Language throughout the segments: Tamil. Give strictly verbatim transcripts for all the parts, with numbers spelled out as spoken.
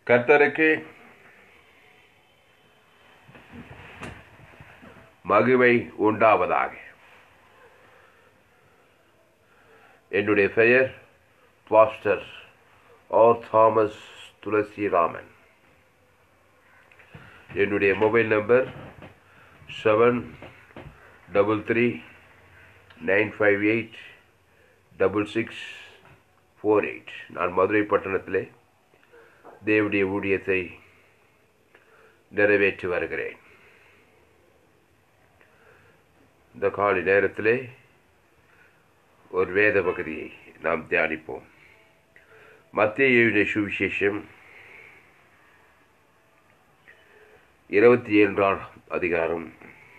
கர்த்தருக்கு மகிமை உண்டாவதாக. என்னுடைய பெயர் பாஸ்டர் ஆர் தாமஸ் துளசிராமன். என்னுடைய mobile number seven double three nine five eight double six four eight. நான் மதுரை பட்டணத்திலே தேவனுடைய ஊழியத்தை நிறைவேற்றி வருகிறேன். இந்த காலை நேரத்திலே ஒரு வேத பகுதியை நாம் தியானிப்போம். மத்தேயு எழுதின சுவிசேஷம் இருபத்தி ஏழாம் அதிகாரம்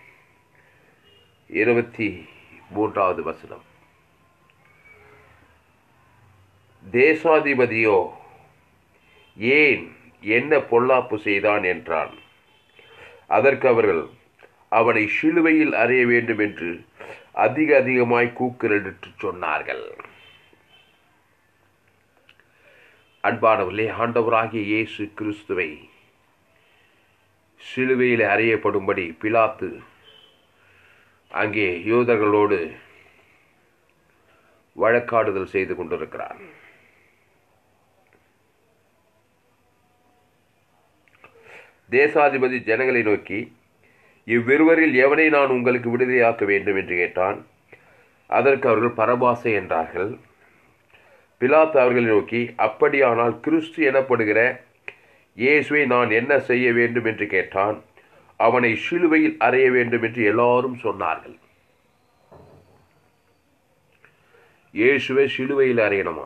இருபத்தி மூன்றாவது வசனம். தேசாதிபதியோ ஏன் என்ன பொல்லாப்பு செய்தான் என்றான். அதற்கு அவர்கள், அவனை சிலுவையில் அறைய வேண்டும் என்று அதிக அதிகமாய் கூக்குரலிட்டு சொன்னார்கள். அன்பானவர்களே, ஆண்டவராகிய இயேசு கிறிஸ்துவை சிலுவையில் அறையப்படும்படி பிலாத்து அங்கே யூதர்களோடு வழக்காடுதல் செய்து கொண்டிருக்கிறான். தேசாதிபதி ஜனங்களை நோக்கி, இவ்விருவரில் எவனை நான் உங்களுக்கு விடுதலையாக்க வேண்டும் என்று கேட்டான். அதற்கு அவர்கள் பரபாசை என்றார்கள். பிலாத்து அவர்களை நோக்கி, அப்படியானால் கிறிஸ்து எனப்படுகிற இயேசுவை நான் என்ன செய்ய வேண்டும் என்று கேட்டான். அவனை சிலுவையில் அறைய வேண்டும் என்று எல்லாரும் சொன்னார்கள். இயேசுவை சிலுவையில் அறையணுமா?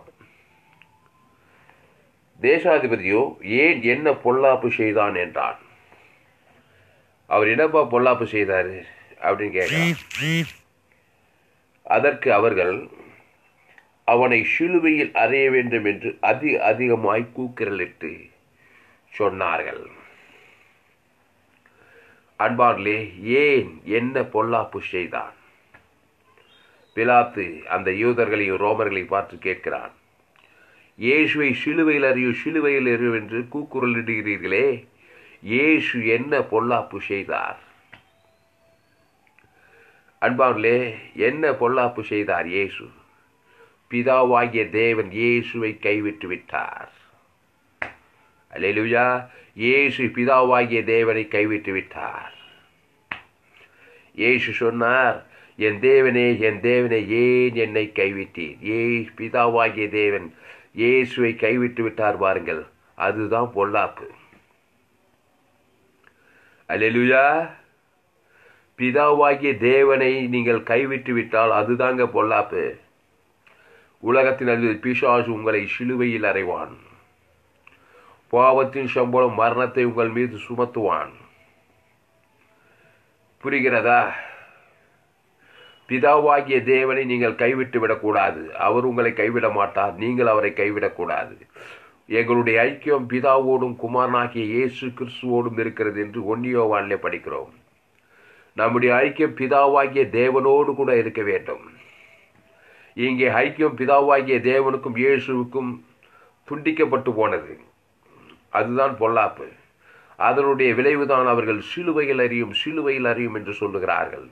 தேசாதிபதியோ ஏன் என்ன பொல்லாப்பு செய்தான் என்றான். அவர் என்னப்பா பொல்லாப்பு செய்தாரு அப்படின்னு கேட்டார். அதற்கு அவர்கள், அவனை சிலுவையில் அறைய வேண்டும் என்று அதிக அதிகமாய் கூக்குரலிட்டு சொன்னார்கள். அன்பார்களே, ஏன் என்ன பொல்லாப்பு செய்தான்? பிலாத்து அந்த யூதர்களையும் ரோமர்களையும் பார்த்து கேட்கிறான். இயேசுவை சிலுவையில் அறியும் சிலுவையில் அறியும் என்று கூக்குரலிடுகிறீர்களே, இயேசு என்ன பொல்லாப்பு செய்தார்? அன்பார்களே, என்ன பொல்லாப்பு செய்தார் இயேசு? பிதாவாகிய தேவன் இயேசுவை கைவிட்டு விட்டார். அல்லேலூயா. இயேசு பிதாவாகிய தேவனை கைவிட்டு விட்டார். இயேசு சொன்னார், என் தேவனே என் தேவனே ஏன் என்னை கைவிட்டீர்? ஏ பிதாவாகிய தேவன் இயேசுவை கைவிட்டு விட்டார் பாருங்கள். அதுதான் பொல்லாப்பு. அல்லேலூயா. பிதாவாகிய தேவனை நீங்கள் கைவிட்டு விட்டால் அதுதாங்க பொல்லாப்பு. உலகத்தின் அதிபதி பிசாசு உங்களை சிலுவையில் அறைவான். பாவத்தின் சம்பளம் மரணத்தை உங்கள் மீது சுமத்துவான். புரிகிறதா? பிதாவாகிய தேவனை நீங்கள் கைவிட்டு விடக்கூடாது. அவர் உங்களை கைவிட மாட்டார், நீங்கள் அவரை கைவிடக்கூடாது. எங்களுடைய ஐக்கியம் பிதாவோடும் குமாரனாகிய இயேசு கிறிஸ்துவோடும் இருக்கிறது என்று ஒன்னியோவானிலே படிக்கிறோம். நம்முடைய ஐக்கியம் பிதாவாகிய தேவனோடு கூட இருக்க வேண்டும். இங்கே ஐக்கியம் பிதாவாகிய தேவனுக்கும் இயேசுவுக்கும் துண்டிக்கப்பட்டு போனது. அதுதான் பொல்லாப்பு. அதனுடைய விளைவுதான் அவர்கள் சிலுவையில் அறியும் சிலுவையில் அறியும் என்று சொல்லுகிறார்கள்.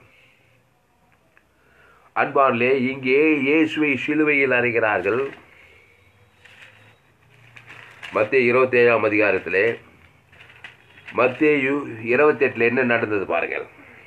அன்பானே, இங்கே இயேசுவை சிலுவையில் அறைகிறார்கள். மத்தேயு இருபத்தி ஏழாம் அதிகாரத்திலே மத்தேயு இருபத்தி எட்டுல என்ன நடந்தது பாருங்கள்.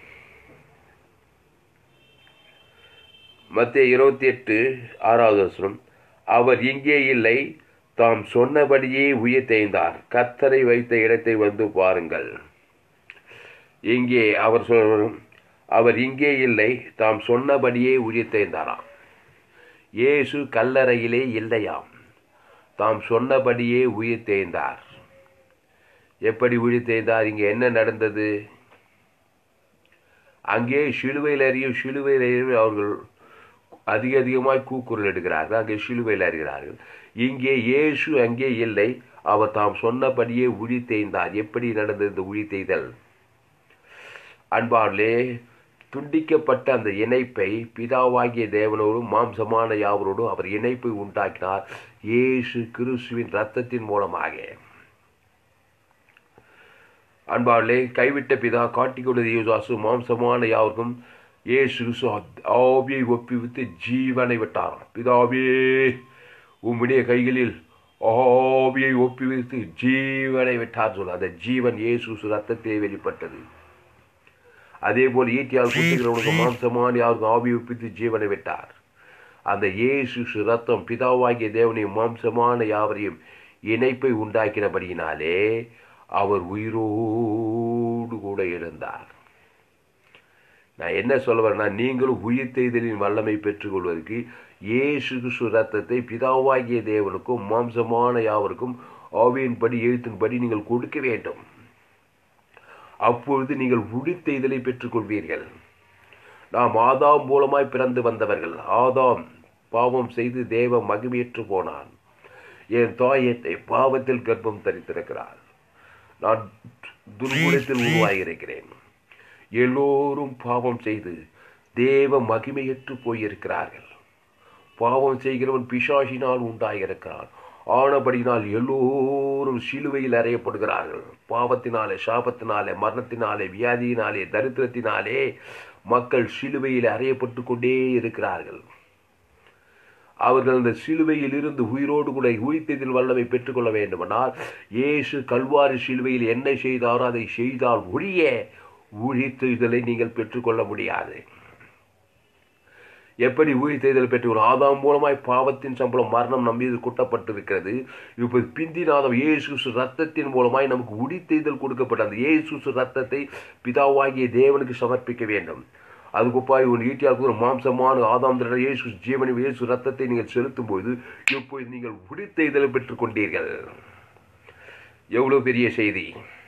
மத்தேயு இருபத்தி எட்டு ஆறாவது வசனம். அவர் இங்கே இல்லை, தாம் சொன்னபடியே உயிர்த்தெழுந்தார். கர்த்தரை வைத்த இடத்தை வந்து பாருங்கள். இங்கே அவர் சொல்லும், அவர் இங்கே இல்லை, தாம் சொன்னபடியே உயிர்த்தெழுந்தாராம். இயேசு கல்லறையிலே இல்லையாம், தாம் சொன்னபடியே உயிர்த்தெழுந்தார். எப்படி உயிர்த்தெழுந்தார்? இங்கே என்ன நடந்தது? அங்கே சிலுவையில் அறியும் சிலுவையில் அறியும் அவர்கள் அதிக அதிகமாய் கூக்குரல் எடுக்கிறார்கள். அங்கே சிலுவையில் அறிகிறார்கள். இங்கே இயேசு அங்கே இல்லை, அவர் தாம் சொன்னபடியே உயிர்த்தெழுந்தார். எப்படி நடந்தது இந்த உயிர்த்தெழுதல்? அன்பார்களே, துண்டிக்கப்பட்ட அந்த இணைப்பை பிதாவாகிய தேவனோடும் மாம்சமான யாவரோடும் அவர் இணைப்பை உண்டாக்கினார் இயேசு கிறிஸ்துவின் இரத்தத்தின் மூலமாக. அன்பாளே, கைவிட்ட பிதா காட்டிக்கொண்டது யோசாசு மாம்சமான யாருக்கும் இயேசு ஆவியை ஒப்புவித்து ஜீவனை விட்டாராம். பிதாவே உம்முடைய கைகளில் ஆவியை ஒப்புவித்து ஜீவனை விட்டார் சொல்ல, அந்த ஜீவன் இயேசு ரத்தத்தை வெளிப்பட்டது. அதே போல் ஈட்டியால் குத்துகிறவனுக்கு மாம்சமான யாருக்கும் ஆவியை ஒப்பித்து ஜீவனை விட்டார். அந்த இயேசு ரத்தம் பிதாவாகிய தேவனையும் மாம்சமான யாவரையும் இணைப்பை உண்டாக்கினபடியினாலே அவர் உயிரோடு கூட இருந்தார். நான் என்ன சொல்ல வரேன்னா, நீங்களும் உயிர் தெய்தலின் வல்லமை பெற்றுக்கொள்வதற்கு இயேசு கிறிஸ்து ரத்தத்தை பிதாவாகிய தேவனுக்கும் மாம்சமான யாவருக்கும் ஆவியின்படி எழுத்தின்படி நீங்கள் கொடுக்க வேண்டும். அப்பொழுது நீங்கள் உயிர் தெய்தலை பெற்றுக்கொள்வீர்கள். நாம் ஆதாம் மூலமாய் பிறந்து வந்தவர்கள். ஆதாம் பாவம் செய்து தேவ மகிமையற்று போனான். என் தாயத்தை பாவத்தில் கர்ப்பம் தரித்திருக்கிறார். நான் துர்குணத்தில் உருவாகியிருக்கிறேன். எல்லோரும் பாவம் செய்து தேவ மகிமையற்று போயிருக்கிறார்கள். பாவம் செய்கிறவன் பிசாசினால் உண்டாகியிருக்கிறான். ஆனபடினால் எல்லோரும் சிலுவையில் அறையப்படுகிறார்கள். பாவத்தினாலே, சாபத்தினாலே, மரணத்தினாலே, வியாதியினாலே, தரித்திரத்தினாலே மக்கள் சிலுவையில் அறையப்பட்டு கொண்டே இருக்கிறார்கள். அவர்கள் அந்த சிலுவையில் இருந்து உயிரோடு கூட உயிர்த்தெதில் வல்லமை பெற்றுக்கொள்ள வேண்டுமானால் இயேசு கல்வாரி சிலுவையில் என்ன செய்தாரோ அதை செய்தால் ஒழிய உயிர்த்தெழுதலை நீங்கள் பெற்றுக்கொள்ள முடியாது. எப்படி உயிர்த்தெழுதல் பெற்றுக்கொள்ள? ஆதாம் மூலமாய் பாவத்தின் சம்பளம் மரணம் நம் மீது குட்டப்பட்டிருக்கிறது. இப்போது பிந்தினாதம் இயேசு ரத்தத்தின் மூலமாய் நமக்கு உயிர்த்தெழுதல் கொடுக்கப்பட்ட அந்த இயேசு ரத்தத்தை பிதாவாகிய தேவனுக்கு சமர்ப்பிக்க வேண்டும். அதுக்குப்பாய் ஒரு ஈட்டியாக மாம்சமான ஆதாம் இயேசு ஜீவனை இயேசு ரத்தத்தை நீங்கள் செலுத்தும் போது இப்போது நீங்கள் உயிர்த்தெழுதலை பெற்றுக் கொண்டீர்கள். எவ்வளவு பெரிய செய்தி!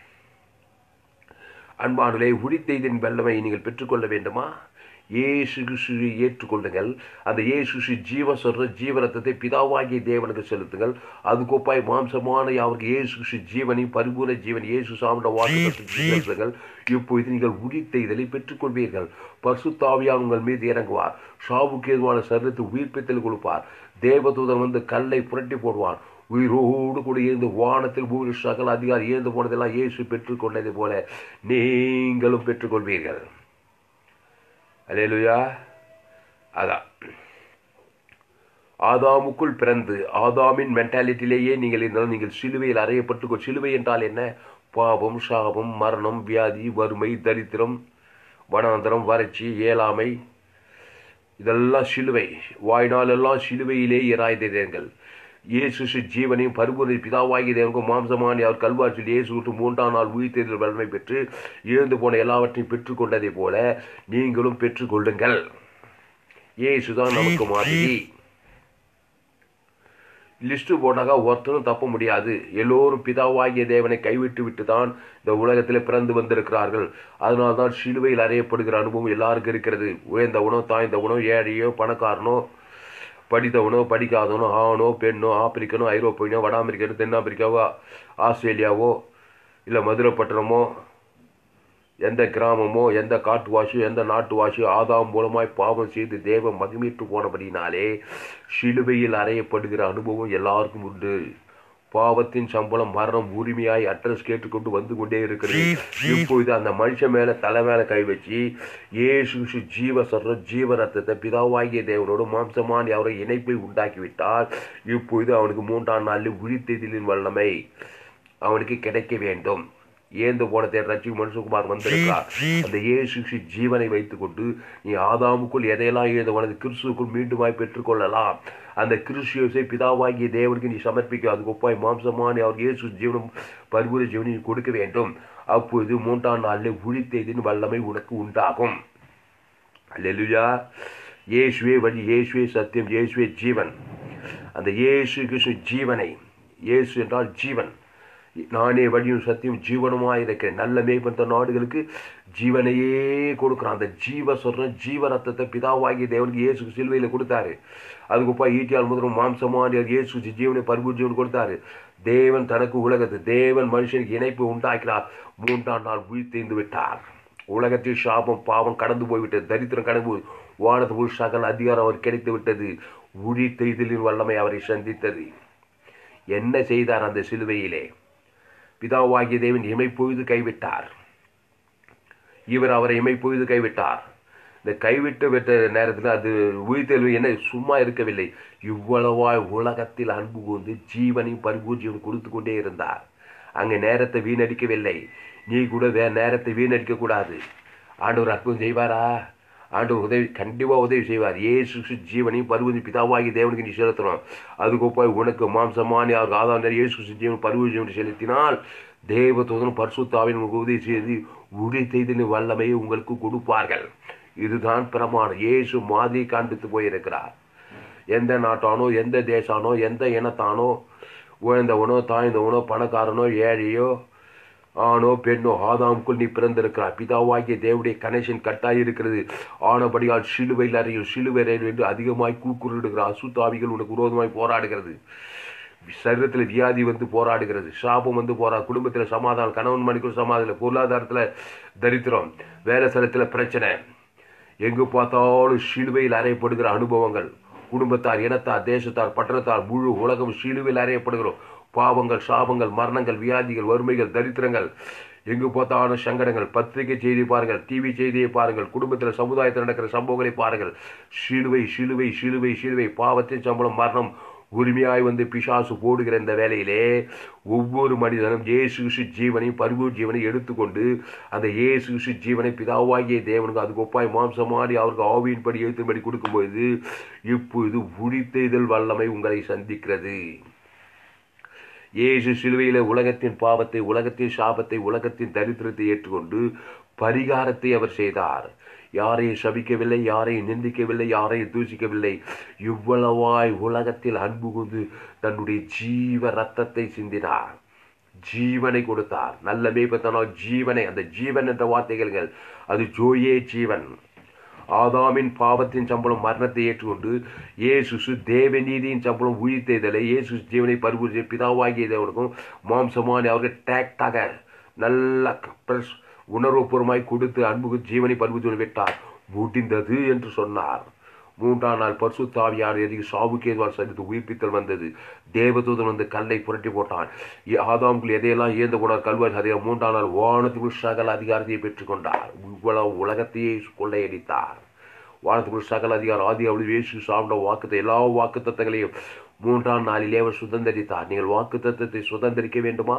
அன்பானுலே, உயிர்த்தெழுதலின் வல்லமை நீங்கள் பெற்றுக்கொள்ள வேண்டுமா? இயேசு கிறிஸ்துவை ஏற்றுக்கொள்ளுங்கள். அந்த இயேசு ஜீவ சொல்ற ஜீவரத்தத்தை பிதாவாகிய தேவனுக்கு செலுத்துங்கள். அதுக்கொப்பாய் மாம்சமான அவருக்கு இயேசு கிறிஸ்து ஜீவனையும் பரிபூர்ண ஜீவன் இயேசு சாமிட வாக்குகள் செலுத்துங்கள். இப்போது நீங்கள் உயிர்த்தெழுதலை பெற்றுக்கொள்வீர்கள். பரிசுத்த ஆவியானவர் உங்கள் மீது இறங்குவார். சாவுக்கு ஏதுவான சரீரத்தை உயிர்ப்பித்தல் கொடுப்பார். தேவதூதன் வந்து கல்லை புரட்டி போடுவான். உயிரோடு கூட இருந்து வானத்தில் பூமி சகல அதிகாரி இருந்து போனதெல்லாம் இயேசு பெற்றுக்கொண்டதை போல நீங்களும் பெற்றுக்கொள்வீர்கள். அல்லேலூயா. அதான் ஆதாமுக்குள் பிறந்து ஆதாமின் மென்டாலிட்டியிலேயே நீங்கள் இருந்தாலும் நீங்கள் சிலுவையில் அறையப்பட்டு, சிலுவை என்றால் என்ன? பாவம், சாபம், மரணம், வியாதி, வறுமை, தரித்திரம், வனாந்தரம், வறட்சி, ஏழாமை, இதெல்லாம் சிலுவை. வாய்நாளெல்லாம் சிலுவையிலே இராய்ந்தீர்கள். இயேசு ஜீவனையும் பரிபூர்ண பிதாவாகிய தேவனுக்கும் மாம்சமான அவர் கல்வாரியில் இயேசு விட்டு மூன்றாம் நாள் உயிர்த்தெழுதல் வல்லமை பெற்று இழந்து போன எல்லாவற்றையும் பெற்றுக்கொண்டதை போல நீங்களும் பெற்றுக்கொள்ளுங்கள். இயேசுதான் நமக்கு மாதிரி. லிஸ்ட்டு போட்டாக்கா ஒருத்தரும் தப்ப முடியாது. எல்லோரும் பிதாவாகிய தேவனை கைவிட்டு விட்டு தான் இந்த உலகத்தில் பிறந்து வந்திருக்கிறார்கள். அதனால்தான் சிலுவையில் அறையப்படுகிற அனுபவம் எல்லாருக்கும் இருக்கிறது. உயர்ந்தவனோ தாய்ந்தவனோ ஏழையோ பணக்காரனோ படித்தவனோ படிக்காதவனோ ஆணோ பெண்ணோ ஆப்பிரிக்கனோ ஐரோப்பியனோ வட அமெரிக்கனோ தென்னாப்பிரிக்காவோ ஆஸ்திரேலியாவோ இல்லை மதுரைப்பட்டினமோ எந்த கிராமமோ எந்த காட்டுவாசியோ எந்த நாட்டுவாசியோ ஆதாம் மூலமாய் பாவம் செய்து தேவ மகிமையிட்டு போனபடினாலே சிலுவையில் அறையப்படுகிற அனுபவம் எல்லாருக்கும் உண்டு. பாவத்தின் சம்பளம் மரணம் உரிமையாய் அட்ரஸ் கேட்டுக்கொண்டு வந்து கொண்டே இருக்கிறது. இப்பொழுது அந்த மனுஷன் மேல தலை மேல கை வச்சு இயேசு ஜீவ சொல்ற ஜீவ ரத்தத்தை பிதாவாகிய தேவனோடு மாம்சமான அவரை இணைப்பை உண்டாக்கிவிட்டால் இப்பொழுது அவனுக்கு மூன்றாம் நாளில் உயிர்த்தெழுதலின் வல்லமை அவனுக்கு கிடைக்க வேண்டும். ஏந்து போன தேர் ரட்சி மனுஷகுமார் வந்திருக்கிறார். அந்த இயேசு ஜீவனை வைத்துக் கொண்டு நீ ஆதாமுக்குள் எதையெல்லாம் எழுதவனது கிறிஸ்துவுக்குள் மீண்டுமாய் பெற்றுக்கொள்ளலாம். அந்த கிறிஸ்துவை பிதாவாகிய தேவனுக்கு நீ சமர்ப்பிக்க அதுக்கு ஒப்பாய் மாம்சமான அவர் இயேசு ஜீவனும் பரிபூர்ண ஜீவனையும் கொடுக்க வேண்டும். அப்பொழுது மூன்றாம் நாளில் உயிர்த்தெழுதலின் வல்லமை உனக்கு உண்டாகும். அல்லேலூயா. இயேசுவே வழி, இயேசுவே சத்தியம், இயேசுவே ஜீவன். அந்த இயேசு கிறிஸ்து ஜீவனை, இயேசு என்றால் ஜீவன், நானே வழியும் சத்தியம் ஜீவனுமாய் இருக்கிறேன். நல்ல மேய்ப்பன் நாடுகளுக்கு ஜீவனையே கொடுக்குறான். அந்த ஜீவ சொல்ற ஜீவ ரத்தத்தை பிதாவாகிய தேவனுக்கு இயேசு சிலுவையில் கொடுத்தாரு. அதுக்குப்பா ஈட்டியால் முதலும் மாம்சமான இயேசு ஜீவனை பரிபூர்ண ஜீவன் கொடுத்தாரு. தேவன் தனக்கு உலகத்து தேவன் மனுஷனுக்கு இணைப்பு உண்டாக்கினார். மூன்றாம் நாள் உயிர்த்தெழுந்து விட்டார். உலகத்தில் சாபம் பாவம் கடந்து போய்விட்டது. தரித்திரம் கடந்து போய் வானத்து சகல அதிகாரம் அவர் கிடைத்து விட்டது. உயிர்த்தெழுதலின் வல்லமை அவரை சந்தித்தது. என்ன செய்தார் அந்த சிலுவையிலே? பிதாவாகிய தேவன் இமை பொழுது கைவிட்டார். இவர் அவரை இமை பொழுது கைவிட்டார். இந்த கைவிட்டு விட்ட நேரத்தில் அது உயிர்த்தெழுவு என்ன சும்மா இருக்கவில்லை. இவ்வளவாய் உலகத்தில் அன்பு கூர்ந்து ஜீவனையும் பரிபூர்ஜியும் கொடுத்து கொண்டே இருந்தார். அங்கே நேரத்தை வீணடிக்கவில்லை. நீ கூட வேற நேரத்தை வீணடிக்க கூடாது. ஆண்டவர் அற்புதம் செய்வாரா? ஆண்டவர் உதவி கண்டிப்பாக உதவி செய்வார். இயேசு ஜீவனையும் பரிபூர்ஜி பிதாவாகி தேவனுக்கு நீ செலுத்தணும். அதுக்கொப்பாய் உனக்கு மாம்சமானி அவருக்கு ஆதாரம் இயேசு ஜீவன் பரிபூர்ஜி செலுத்தினால் தேவதூதனும் பரிசுத்தாவின் உதவி செய்து உடைத்தெய்தின் வல்லமையை உங்களுக்கு கொடுப்பார்கள். இதுதான் பிரமாணம். இயேசு மாதிரி காண்பித்து போயிருக்கிறார். எந்த நாட்டானோ, எந்த தேசானோ, எந்த இனத்தானோ, உழந்தவனோ, தாய்ந்தவனோ, பணக்காரனோ, ஏழையோ, ஆணோ பெண்ணோ, ஆதாமுக்குள் நீ பிறந்திருக்கிறார். பிதாவாகிய தேவனுடைய கனெக்ஷன் கட்டாய் இருக்கிறது. ஆனபடியால் சிலுவையில் அறையில் சிலுவை என்று அதிகமாய் கூக்குறிடுகிற அசுத்தாவிகள் உனக்கு விரோதமாய் போராடுகிறது. சரீரத்தில் வியாதி வந்து போராடுகிறது. சாபம் வந்து போரா குடும்பத்தில் சமாதானம், கணவன் மணிக்குள் சமாதானம், பொருளாதாரத்தில் தரித்திரம், வேலை ஸ்தலத்தில் பிரச்சனை, எங்கு பார்த்தாலும் சிலுவையில் அறையப்படுகிற அனுபவங்கள், குடும்பத்தார், இனத்தார், தேசத்தார், பட்டணத்தார், முழு உலகம் சிலுவையில் அறையப்படுகிறோம். பாவங்கள், சாபங்கள், மரணங்கள், வியாதிகள், வறுமைகள், தரித்திரங்கள், எங்கு பார்த்தாலும் சங்கடங்கள். பத்திரிகை செய்தி பாருங்கள், டிவி செய்தியை பாருங்கள், குடும்பத்தில் சமுதாயத்தில் நடக்கிற சம்பவங்களை பாருங்கள். சிலுவை சிலுவை சிலுவை சிலுவை பாவத்தின் சம்பளம் மரணம் உரிமையாய் வந்து பிசாசு போடுகிற இந்த வேலையிலே ஒவ்வொரு மனிதனும் இயேசு ஜீவனையும் பரிபூர் ஜீவனை எடுத்துக்கொண்டு அந்த இயேசு ஜீவனை பிதாவாகிய தேவனுக்கு அதுக்கு ஒப்பாய் மாம்சமாடி அவருக்கு ஆவியின்படி எழுத்தும்படி கொடுக்கும்போது இப்பொழுது உழித்தெய்தல் வல்லமை உங்களை சந்திக்கிறது. இயேசு சிலுவையில உலகத்தின் பாவத்தை, உலகத்தின் சாபத்தை, உலகத்தின் தரித்திரத்தை ஏற்றுக்கொண்டு பரிகாரத்தை அவர் செய்தார். யாரையும் சபிக்கவில்லை, யாரையும் நிந்திக்கவில்லை, யாரையும் தூசிக்கவில்லை. இவ்வளவாய் உலகத்தில் அன்பு கொண்டு தன்னுடைய ஜீவ ரத்தத்தை சிந்தினார், ஜீவனை கொடுத்தார். நல்ல மேய்ப்பதனால் ஜீவனை, அந்த ஜீவன் என்ற வார்த்தைகள் அது ஜோயே ஜீவன். ஆதாமின் பாவத்தின் சம்பளம் மரணத்தை ஏற்றுக்கொண்டு இயேசு தேவநீதியின் சம்பளம் உயிர்த்தெய்தலை இயேசு ஜீவனை பரிபூர்த்தி பிதாவாகிய தேவனுக்கும் மாம்சமான அவர்கள் டேக்டாக நல்ல உணர்வுபூர்வமாய் கொடுத்து அன்புக்கு ஜீவனை பரிபூர்த்தி விட்டார். முடிந்தது என்று சொன்னார். மூன்றாம் நாள் பரிசுத்த ஆவியானவர் எதிர்க்கு சாவுக்கேதுவால் சரித்து உயிர்ப்பித்தல் வந்தது. தேவதூதன் வந்து கல்லை புரட்டி போட்டான். ஆதாமுக்குள் எதையெல்லாம் இயந்த கொண்டார் கல்வாய் அதே மூன்றாம் நாள் வானத்துக்குள் சகல அதிகாரத்தையை பெற்றுக்கொண்டார். இவ்வளவு உலகத்தையே கொள்ளையடித்தார். வானத்துக்குள் சகல அதிகாரம் ஆதி அவள் இயேசு சாப்பிட வாக்குத்த எல்லா வாக்கு தத்தங்களையும் மூன்றாம் நாளிலே அவர் சுதந்திரித்தார். நீங்கள் வாக்கு தத்தத்தை சுதந்திரிக்க வேண்டுமா?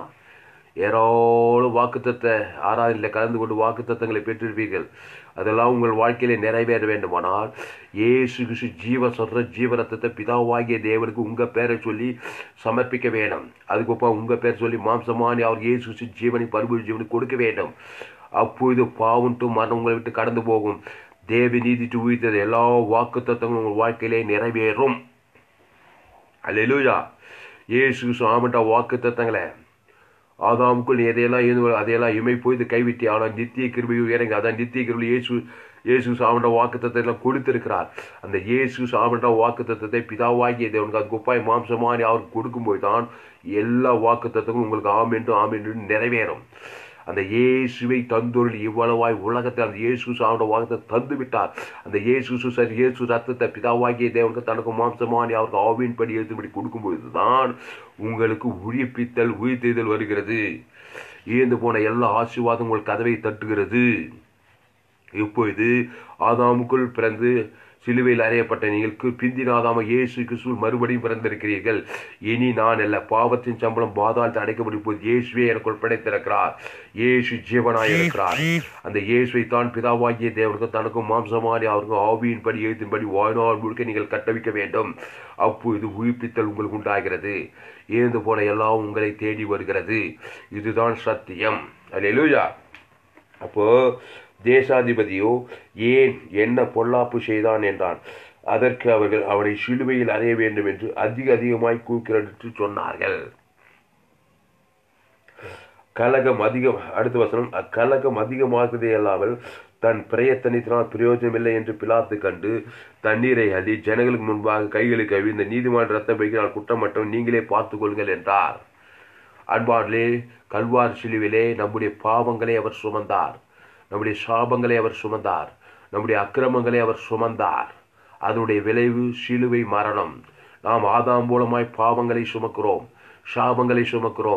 ஏராளம் வாக்குத்தத்த ஆராதனையில் கலந்து கொண்டு வாக்கு தத்தங்களை பெற்றிருப்பீர்கள். அதெல்லாம் உங்கள் வாழ்க்கையிலே நிறைவேற வேண்டுமானால் இயேசு கிறிஸ்து ஜீவ சொல்ற ஜீவரத்தத்தை பிதாவாகிய தேவனுக்கு உங்கள் பேரை சொல்லி சமர்ப்பிக்க வேண்டும். அதுக்கப்புறமா உங்கள் பேர் சொல்லி மாம்சமானி அவர் இயேசு கிறிஸ்து ஜீவனை பரிபூர்த்தி ஜீவனுக்கு கொடுக்க வேண்டும். அப்பொழுது பாவன்ட்டு மரணம் உங்களை விட்டு கடந்து போகும். தேவ நீதிட்டு உயிர்த்தது எல்லா வாக்கு தத்தங்களும் உங்கள் வாழ்க்கையிலே நிறைவேறும். அல்லேலூயா. இயேசு கிறிஸ்து ஆமண்டா வாக்கு தத்தங்களை ஆதாமுக்குள் எதையெல்லாம் இருந்து அதையெல்லாம் இமை போய்து கைவிட்டி ஆனால் நித்திய கிருபையும் இறங்கி அதான் நித்திய கிருபை இயேசு இயேசு சாமண்ட வாக்கு தத்தத்தை எல்லாம் கொடுத்திருக்கிறார். அந்த இயேசு சாமண்ட வாக்கு தத்தத்தை பிதாவாகிய தேவனுக்கு அது குப்பாய் மாம்சமானி அவருக்கு கொடுக்கும்போது தான் எல்லா வாக்கு தத்தங்களும் உங்களுக்கு ஆம் என்று ஆம் என்று நிறைவேறும். அந்த இயேசுவை தந்தொருள் இவ்வளவாய் உலகத்தில் அந்த இயேசு சாமண்ட வாக்கத்தை தந்து விட்டார். அந்த இயேசு சரி இயேசு ரத்தத்தை பிதாவாகிய தேவனுக்கு தனக்கு மாம்சமானி அவருக்கு ஆவியின்படி எழுத்தும்படி கொடுக்கும்போது தான் உங்களுக்கு உயிர்ப்பித்தல் உயிர்த்தெய்தல் வருகிறது. இழந்து போன எல்லா ஆசீர்வாதம் உங்கள் கதவை தட்டுகிறது. இப்பொழுது ஆதாமுக்குள் பிறந்து சிலுவையில் அறையப்பட்ட நீங்கள் பிந்தின ஆதாம இயேசு கிறிஸ்துவில் மறுபடியும் பிறந்திருக்கிறீர்கள். இனி நான் அல்ல, பாவத்தின் சம்பளம் பாதாளத்தில் அடைக்கப்படும் போது இயேசுவே எனக்குள் படைத்திருக்கிறார். இயேசு ஜீவனாய் இருக்கிறார். அந்த இயேசுவை தான் பிதாவாகிய தேவனுக்கு தனக்கும் மாம்சமானி அவருக்கும் ஆவியின்படி எழுத்தின்படி வாழ்நாள் முழுக்க நீங்கள் கட்டவிக்க வேண்டும். அப்போது உயிர்ப்பித்தல் உங்களுக்கு உண்டாகிறது. இழந்து போன எல்லாம் உங்களை தேடி வருகிறது. இதுதான் சத்தியம். அல்லேலூயா. அப்போ தேசாதிபதியோ ஏன் என்ன பொல்லாப்பு செய்தான் என்றான். அதற்கு அவர்கள் அவனை சிலுவையில் அறைய வேண்டும் என்று அதிக அதிகமாய் கூக்குரலிட்டு சொன்னார்கள். கலகம் அதிகம் அடுத்த வசனம் அக்கலகம் அதிகமாகதே அல்லாமல் தன் பிரயத்தனத்தினால் பிரயோஜனமில்லை என்று பிலாத்து கண்டு தண்ணீரை அள்ளி ஜனங்களுக்கு முன்பாக கைகளுக்கு அவிழ்ந்த நீதிமான ரத்தம் வைக்கிறார் குற்றம் மட்டும் நீங்களே பார்த்து கொள்ளுங்கள் என்றார். அன்பார்களே, கல்வார் சிலுவிலே நம்முடைய பாவங்களை அவர் சுமந்தார். நம்முடைய சாபங்களை அவர் சுமந்தார். நம்முடைய அக்கிரமங்களை அவர் சுமந்தார். அதனுடைய விளைவு சிலுவை மரணம். நாம் ஆதாம் மூலமாய் பாவங்களை சுமக்கிறோம், சாபங்களை சுமக்கிறோம்.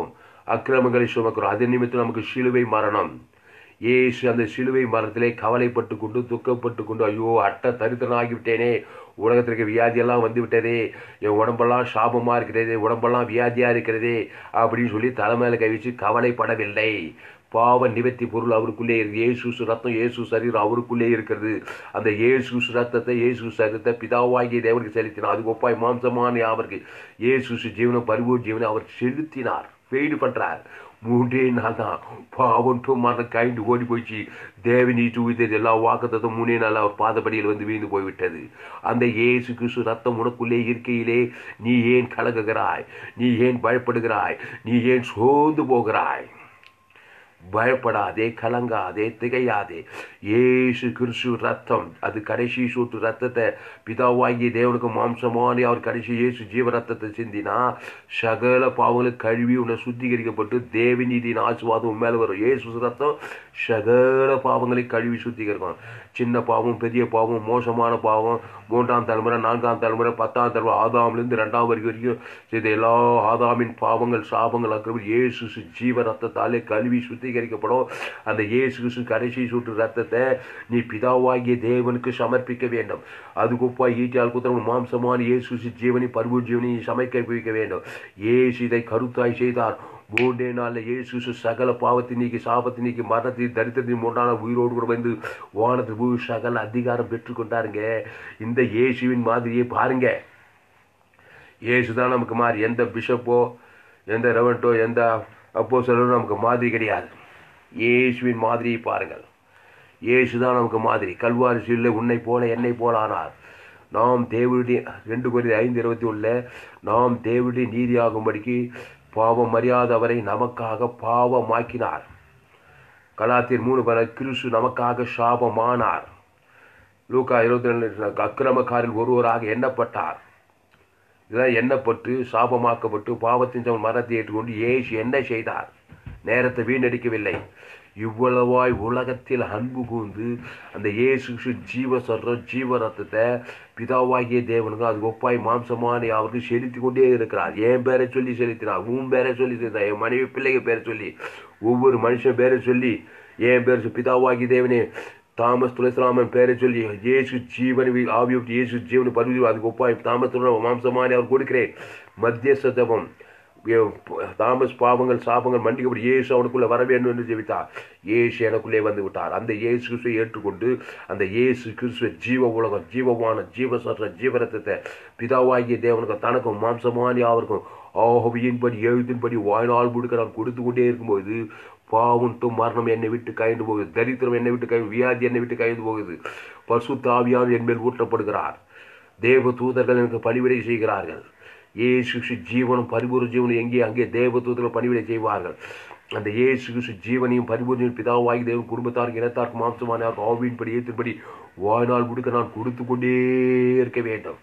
அக்கிரமங்களை சுமக்கிறோம். அதன் நிமித்தம் நமக்கு சிலுவை மரணம். ஏசு அந்த சிலுவை மரணத்திலே கவலைப்பட்டு கொண்டு துக்கப்பட்டு கொண்டு, ஐயோ அட்ட தரித்திரனாகிவிட்டேனே, உலகத்திற்கு வியாதியெல்லாம் வந்து விட்டதே, என் உடம்பெல்லாம் சாபமாக இருக்கிறதே, உடம்பெல்லாம் வியாதியாக இருக்கிறதே அப்படின்னு சொல்லி தலைமையில கை வச்சு கவலைப்படவில்லை. பாவ நிவர்த்தி பொருள் அவருக்குள்ளே இருக்கு. இயேசு ரத்தம், இயேசு சரீரம் அவருக்குள்ளே இருக்கிறது. அந்த இயேசு ரத்தத்தை, இயேசு சரீரத்தை பிதாவாகிய தேவனுக்கு செலுத்தினார். அது ஒப்பாய் மாம்சமான அவருக்கு இயேசு ஜீவனம் பரிபூர்ண ஜீவனை அவர் செலுத்தினார். பெய்டு பண்றார். மூன்றே நாள் தான் பாவம் மரணம் கைண்டு ஓடி போயிடுச்சு. தேவனி தூவித்தது எல்லா வாக்குத்தத்தும் மூணே நாள் அவர் பாதப்படியில் வந்து வீழ்ந்து போய்விட்டது. அந்த இயேசு கிறிஸ்து ரத்தம் உனக்குள்ளே இருக்கையிலே நீ ஏன் கலங்குகிறாய்? நீ ஏன் பயப்படுகிறாய்? நீ ஏன் சோர்ந்து போகிறாய்? பயப்படாதே, கலங்காதே, திகையாதே. இயேசு கிறிஸ்து ரத்தம், அது கடைசி சொட்டு ரத்தத்தை பிதாவாகிய தேவனுக்கு மாம்சமானி அவர் கடைசி இயேசு ஜீவ ரத்தத்தை சிந்தினா சகல பாவங்களை கழுவி உன்னை சுத்திகரிக்கப்பட்டு தேவநீதியின் ஆசீர்வாதம் மேலே வரும். இயேசு ரத்தம் சகல பாவங்களை கழுவி சுத்திகரிக்கும். சின்ன பாவம், பெரிய பாவம், மோசமான பாவம், மூன்றாம் தலைமுறை, நான்காம் தலைமுறை, பத்தாம் தலைமுறை, ஆதாமிலிருந்து ரெண்டாம் வரைக்கும் வரைக்கும் செய்த எல்லா ஆதாமின் பாவங்கள், சாபங்கள் அக்கிரமம் இயேசு ஜீவ ரத்தத்தாலே கழுவி சுத்திகரிக்கப்படும். அந்த இயேசு கடைசி சுற்று ரத்தத்தை நீ பிதாவாகிய தேவனுக்கு சமர்ப்பிக்க வேண்டும். அதுக்குப்பா ஈட்டியால் குத்திரம் மாம்சமான இயேசு ஜீவனை பரிபூர்ண ஜீவனை சமைக்க வைக்க வேண்டும். இயேசு இதை கருத்தாய் செய்தார். மூன்றே நாளில் இயேசு சகல பாவத்தை நீக்கி, சாபத்தை நீக்கி, மரணத்தை, தரித்திரத்தின் மூன்றான உயிரோடு கூட வந்து வானத்தில் போய் சகல அதிகாரம் பெற்றுக்கொண்டாருங்க. இந்த இயேசுவின் மாதிரியே பாருங்க. இயேசு தான் நமக்கு மாதிரி. எந்த பிஷப்போ, எந்த ரெவன்ட்டோ, எந்த அப்போஸ்தலரோ நமக்கு மாதிரி கிடையாது. இயேசுவின் மாதிரியை பாருங்கள். இயேசு தான் நமக்கு மாதிரி. கல்வாரி சிலுவையில் உன்னை போல என்னை போல ஆனார். நாம் தேவனுடைய ரெண்டு கொரிந்தியர் ஐந்து இருபத்தி ஒன்றில் நாம் தேவனுடைய நீதியாகும்படிக்கு பாவம் அறியாதவரை நமக்காக பாவமாக்கினார். கலாத்தியர் மூணு பல கிறிஸ்து நமக்காக சாபமானார். லூக்கா இருபத்தி ரெண்டு அக்கிரமக்காரில் ஒருவராக எண்ணப்பட்டார். இதெல்லாம் எண்ணப்பட்டு சாபமாக்கப்பட்டு பாவத்தின் சம மரணத்தை ஏற்றுக்கொண்டு இயேசு என்ன செய்தார்? நேரத்தை வீணடிக்கவில்லை. இவ்வளவாய் உலகத்தில் அன்பு கூர்ந்து அந்த இயேசு ஜீவ சொல்ற ஜீவ ரத்தத்தை பிதாவாகிய தேவனுக்கு அது ஒப்பாய் மாம்சமான அவருக்கு செலுத்தி கொண்டே இருக்கிறார். என் பேரை சொல்லி செலுத்தினார், உன் பேரை சொல்லி செலுத்தினார், என் மனைவி பிள்ளைங்க பேரை சொல்லி, ஒவ்வொரு மனுஷன் பேரை சொல்லி, என் பேர் பிதாவாகிய தேவனே, தாமஸ் துளசிராமன் பேரை சொல்லி இயேசு ஜீவனை ஆவியோட்டு இயேசு ஜீவனை பருவி அதுக்கு ஒப்பாய் தாமஸ் மாம்சமான அவர் கொடுக்கிறேன். மத்தியஸ்த ஜெபம், தாமஸ் பாவங்கள் சாபங்கள் மன்னிக்கப்படி இயேசு அவனுக்குள்ளே வர வேண்டும் என்று ஜெபித்தார். இயேசு எனக்குள்ளே வந்து விட்டார். அந்த இயேசு கிறிஸ்துவை ஏற்றுக்கொண்டு அந்த இயேசு கிறிஸ்துவ ஜீவ உலகம், ஜீவமான ஜீவ சற்ற ஜீவரத்தத்தை பிதாவாகிய தேவனுக்கு தனக்கும் மாம்சமானி அவருக்கும் ஆவியின்படி எழுதின்படி வாழ்நாள் முழுக்க நான் கொடுத்து கொண்டே இருக்கும்போது பாவம் மரணம் என்னை விட்டு கயந்து போகுது, தரித்திரம் என்னை விட்டு கை, வியாதி என்னை விட்டு கயந்து போகுது. பரிசுத்த ஆவியானவர் என் மேல் ஊற்றப்படுகிறார். தேவ தூதர்கள் எனக்கு பணிவிடை செய்கிறார்கள். இயேசு ஜீவனும் பரிபூர்ண ஜீவனும் எங்கே அங்கே தேவ தூதர்கள் பணிவிடை செய்வார்கள். அந்த இயேசு ஜீவனையும் பரிபூர்ண பிதாவாகி தேவன் குடும்பத்தாருக்கு இனத்தாருக்கு மாம்சமான ஆவியின்படி ஏற்றின்படி வாழ்நாள் முழுக்க நான் கொடுத்து கொண்டே இருக்க வேண்டும்.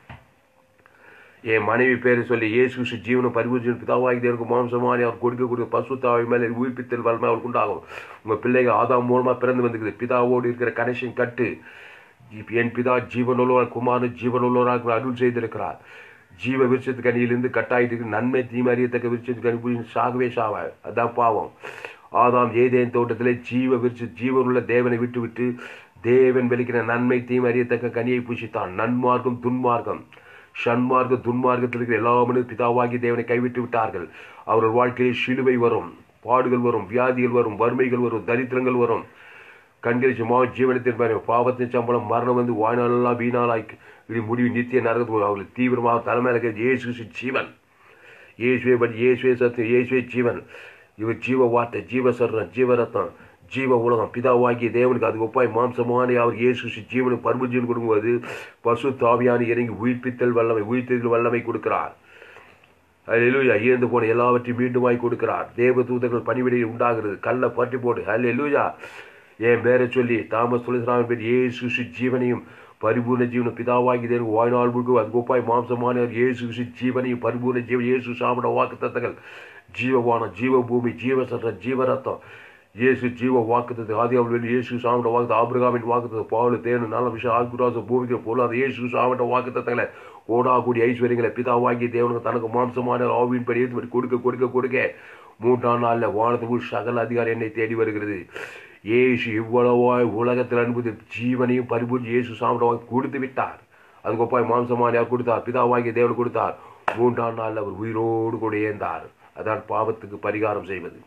என் மனைவி பேரை சொல்லி இயேசு ஜீவனும் பரிபூர்ண பிதாவாகி தேவனுக்கு மாம்சமான அவர் கொடுக்கக்கூடிய பசுத்தாவி மேலே உயிர்ப்பித்தல் வல்லமை அவருக்கு உண்டாகும். உங்கள் பிள்ளைகள் ஆதாம் மூலமாக பிறந்து வந்துக்குது. பிதாவோடு இருக்கிற கனெக்ஷன் கட்டு. என் பிதா ஜீவனுள்ளவர், குமாரன் ஜீவனுள்ளவராக அருள் செய்திருக்கிறார். ஜீவ விருட்சத்துக்கு அணியிலிருந்து கட்டாயிட்டு நன்மை தீமை அறியத்தக்க விருட்சத்துக்கு அனுப்பி சாகவே சாவ. அதான் பாவம். ஆதாம் ஏதேன் தோட்டத்திலே ஜீவ விருட்ச ஜீவனுள்ள தேவனை விட்டு விட்டு தேவன் வெளிக்கிற நன்மை தீமை அறியத்தக்க கனியை பூசித்தான். நன்மார்க்கம் துன்மார்க்கம், சன்மார்க்க துன்மார்க்கத்தில் இருக்கிற எல்லா மனித பிதாவாகி தேவனை கைவிட்டு விட்டார்கள். அவர்கள் வாழ்க்கையில் சிலுவை வரும், பாடுகள் வரும், வியாதிகள் வரும், வறுமைகள் வரும், தரித்திரங்கள் வரும். கண்களிச்சு மா ஜீவனத்தின் பாரு பாவத்தின் சம்பளம் மரணம் வந்து வாழ்நாளெல்லாம் வீணாலாய்க்கு இது முடிவு நித்திய நரகத்துக்கு அவர்களுக்கு தீவிரமாக தலைமையில இயேசு ஜீவன், இயேசுவே படி இயேசுவே சத்தியம், இயேசுவே ஜீவன். இவர் ஜீவ வார்த்தை, ஜீவ சரணம், ஜீவரத்தம், ஜீவ உலகம் பிதாவாகிய தேவனுக்கு அது ஒப்பாய் மாம்சமான அவர் இயேசு ஜீவனும் பருவ ஜீவன் கொடுக்கும்போது பசு தாவியான இறங்கி உயிர்ப்பித்தல் வல்லமை, உயிர்த்தல் வல்லமை கொடுக்கிறார். ஹல்லேலூயா. இழந்து போன எல்லாவற்றையும் மீண்டுமாய் கொடுக்கிறார். தேவ தூதர்கள் பணிவிடையில் உண்டாகிறது. கல்லை பற்றி போடு. ஹல்லேலூயா. என் பேரை சொல்லி தாமஸ் துளசிராமன் பேர் இயேசு ஜீவனையும் பரிபூர்ண ஜீவனும் பிதாவாகி தேவனுக்கு வாழ்நாள் முழுக்க அது கோப்பாய் மாம்சமான இயேசு ஜீவனையும் பரிபூர்ண ஜீவன் இயேசு சாப்பிட வாக்கு தத்தங்கள் ஜீவவானம், ஜீவ பூமி, ஜீவ சட்ட, ஜீவரத்தம், இயேசு ஜீவ வாக்குத்தது ஆதி அவர்கள் இயேசு சாப்பிட வாக்கு ஆபிரகாமின் வாக்குத்தது பாவல தேனு நல்ல விஷயம் ஆகுராச பூமிக்கு போல அந்த இயேசு சாப்பிட்ட வாக்கு தத்தங்களை கோடா கூடி ஐஸ்வர்யங்களை பிதாவாகிய தேவனுக்கு தனக்கு மாம்சமான ஆவியின்படி ஏற்றும்படி கொடுக்க கொடுக்க கொடுக்க மூன்றாம் நாளில் வானத்துக்குள் சகல அதிகாரம் என்னை தேடி வருகிறது. இயேசு இவ்வளவாய் உலகத்தில் அனுபவி ஜீவனையும் பரிபூர்த்தி இயேசு சாப்பிடவாய் கொடுத்து விட்டார். அதுக்கொப்பாய் மாம்சமான யார் கொடுத்தார்? பிதாவாகிய தேவன் கொடுத்தார். மூன்றாம் நாளில் அவர் உயிரோடு கூட ஏந்தார். அதான் பாவத்துக்கு பரிகாரம் செய்வது.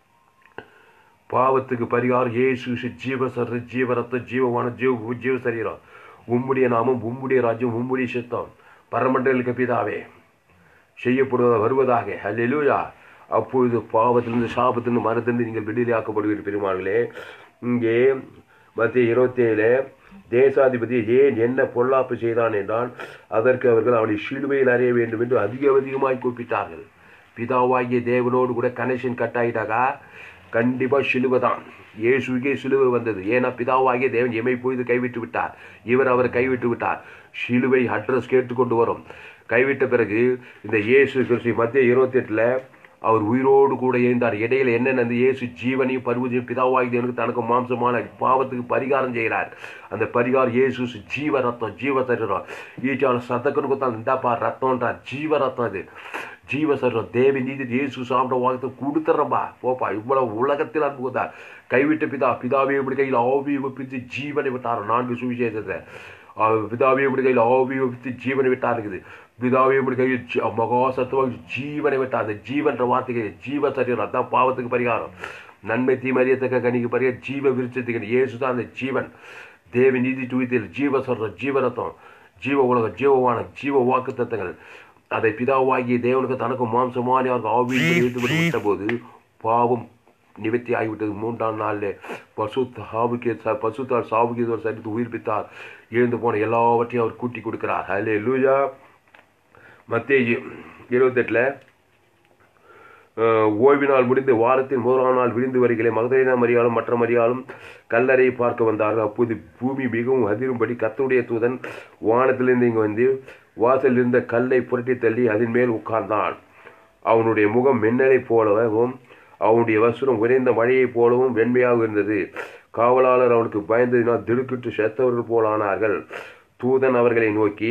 பாவத்துக்கு பரிகாரம் இயேசு ஜீவசர ஜீவரத்த ஜீவமான ஜீவ ஜீவ சரீரம். உம்முடைய நாமம், உம்முடைய ராஜ்யம், உம்முடைய சித்தம் பரமண்டலுக்கு பிதாவே செய்யப்படுவதாக வருவதாக. அல்லேலூயா. அப்பொழுது பாவத்திலிருந்து சாபத்திலிருந்து மரத்திலிருந்து நீங்கள் விடுதலையாக்கப்படுவீர்கள். பெருமாள்களே, இங்கே மத்திய இருபத்தி ஏழு தேசாதிபதி ஏன் என்ன பொல்லாப்பு செய்தான் என்றால் அதற்கு அவர்கள் அவனை சிலுவையில் அறைய வேண்டும் என்று அதிக அதிகமாய் கூப்பிட்டார்கள். பிதாவாகிய தேவனோடு கூட கனெக்ஷன் கட் ஆகிட்டாக்கா கண்டிப்பாக சிலுவை தான். இயேசுக்கே சிலுவை வந்தது. ஏன்னா பிதாவாகிய தேவன் எமை பொழுது கைவிட்டு விட்டார், இவர் அவர் கைவிட்டு விட்டார். சிலுவை அட்ரஸ் கேட்டுக்கொண்டு வரும். கைவிட்ட பிறகு இந்த இயேசு கிறிஸ்து மத்திய இருபத்தி எட்டுல அவர் உயிரோடு கூட எழுந்தார். இடையில என்னென்ன இயேசு ஜீவனையும் பருவத்தையும் பிதாவாகி தேவனுக்கு தனக்கு மாம்சமான பாவத்துக்கு பரிகாரம் செய்கிறார். அந்த பரிகாரம் இயேசு ஜீவ ரத்தம், ஜீவ சரீரம். ஈட்டால சத்தக்குன்னு கொடுத்தாங்க, இந்தாப்பா ரத்தம்ன்றார். ஜீவ ரத்தம் அது, ஜீவ சரீரம். தேவி நீதி இயேசு சாப்பிட வாங்கத்தை கொடுத்துட்றப்பா போப்பா. இவ்வளவு உலகத்தில் அனுப்புகிறார். கைவிட்ட பிதா பிதாவே இப்படி கையில் ஆவி ஒப்பித்து ஜீவனை விட்டார். நான்கு சுவிசேஷத்தை பிதாவே இப்படி கையில் ஆவி ஒப்பித்து ஜீவனை விட்டாருக்குது. பிதாவே இப்படி கையில் மகா சத்துவாக ஜீவனை விட்டார். அந்த ஜீவன்ற வார்த்தைக்கு ஜீவ சரீரம். அதான் பாவத்துக்கு பரிகாரம். நன்மை தீமறியத்தக்க கனிக்கு பரிகாரம் ஜீவ விருட்சத்துக்கு. இயேசு தான் அந்த ஜீவன். தேவி நீதி துவித்தில் ஜீவ சரீரம், ஜீவரத்தம், ஜீவ உலகம், ஜீவவான ஜீவ வாக்கு தத்தங்கள். அதை பிதாவாகிய தேவனுக்கு தனக்கு மாம்சமான அவருக்கு ஆவியில் வைத்துவிட்டு விட்ட போது பாவம் நிவர்த்தி ஆகிவிட்டது. மூன்றாம் நாளில் பசுத்த ஆவுக்கு பசுத்தால் சாவுக்கு சரித்து உயிர்ப்பித்தார். எழுந்து போன எல்லாவற்றையும் அவர் கூட்டி கொடுக்கிறார். அல்லேலூயா. மத்தேயு இருபத்தெட்டில் ஓய்வு நாள் முடிந்து வாரத்தின் முதலாம் நாள் விழுந்து வருகிற மகதலேனா மரியாளும் மற்ற மரியாளும் கல்லறையை பார்க்க வந்தார்கள். அப்போது பூமி மிகவும் அதிரும்படி கர்த்தருடைய தூதன் வானத்திலிருந்து இங்கு வந்து வாசலில் இருந்த கல்லை புரட்டி தள்ளி அதன் மேல் உட்கார்ந்தான். அவனுடைய முகம் மின்னலை போலவும் அவனுடைய வஸ்திரம் உறைந்த மழையைப் போலவும் வெண்மையாக இருந்தது. காவலாளர் அவனுக்கு பயந்ததினால் திடுக்கிட்டு செத்தவர்கள் போலானார்கள். தூதன் அவர்களை நோக்கி,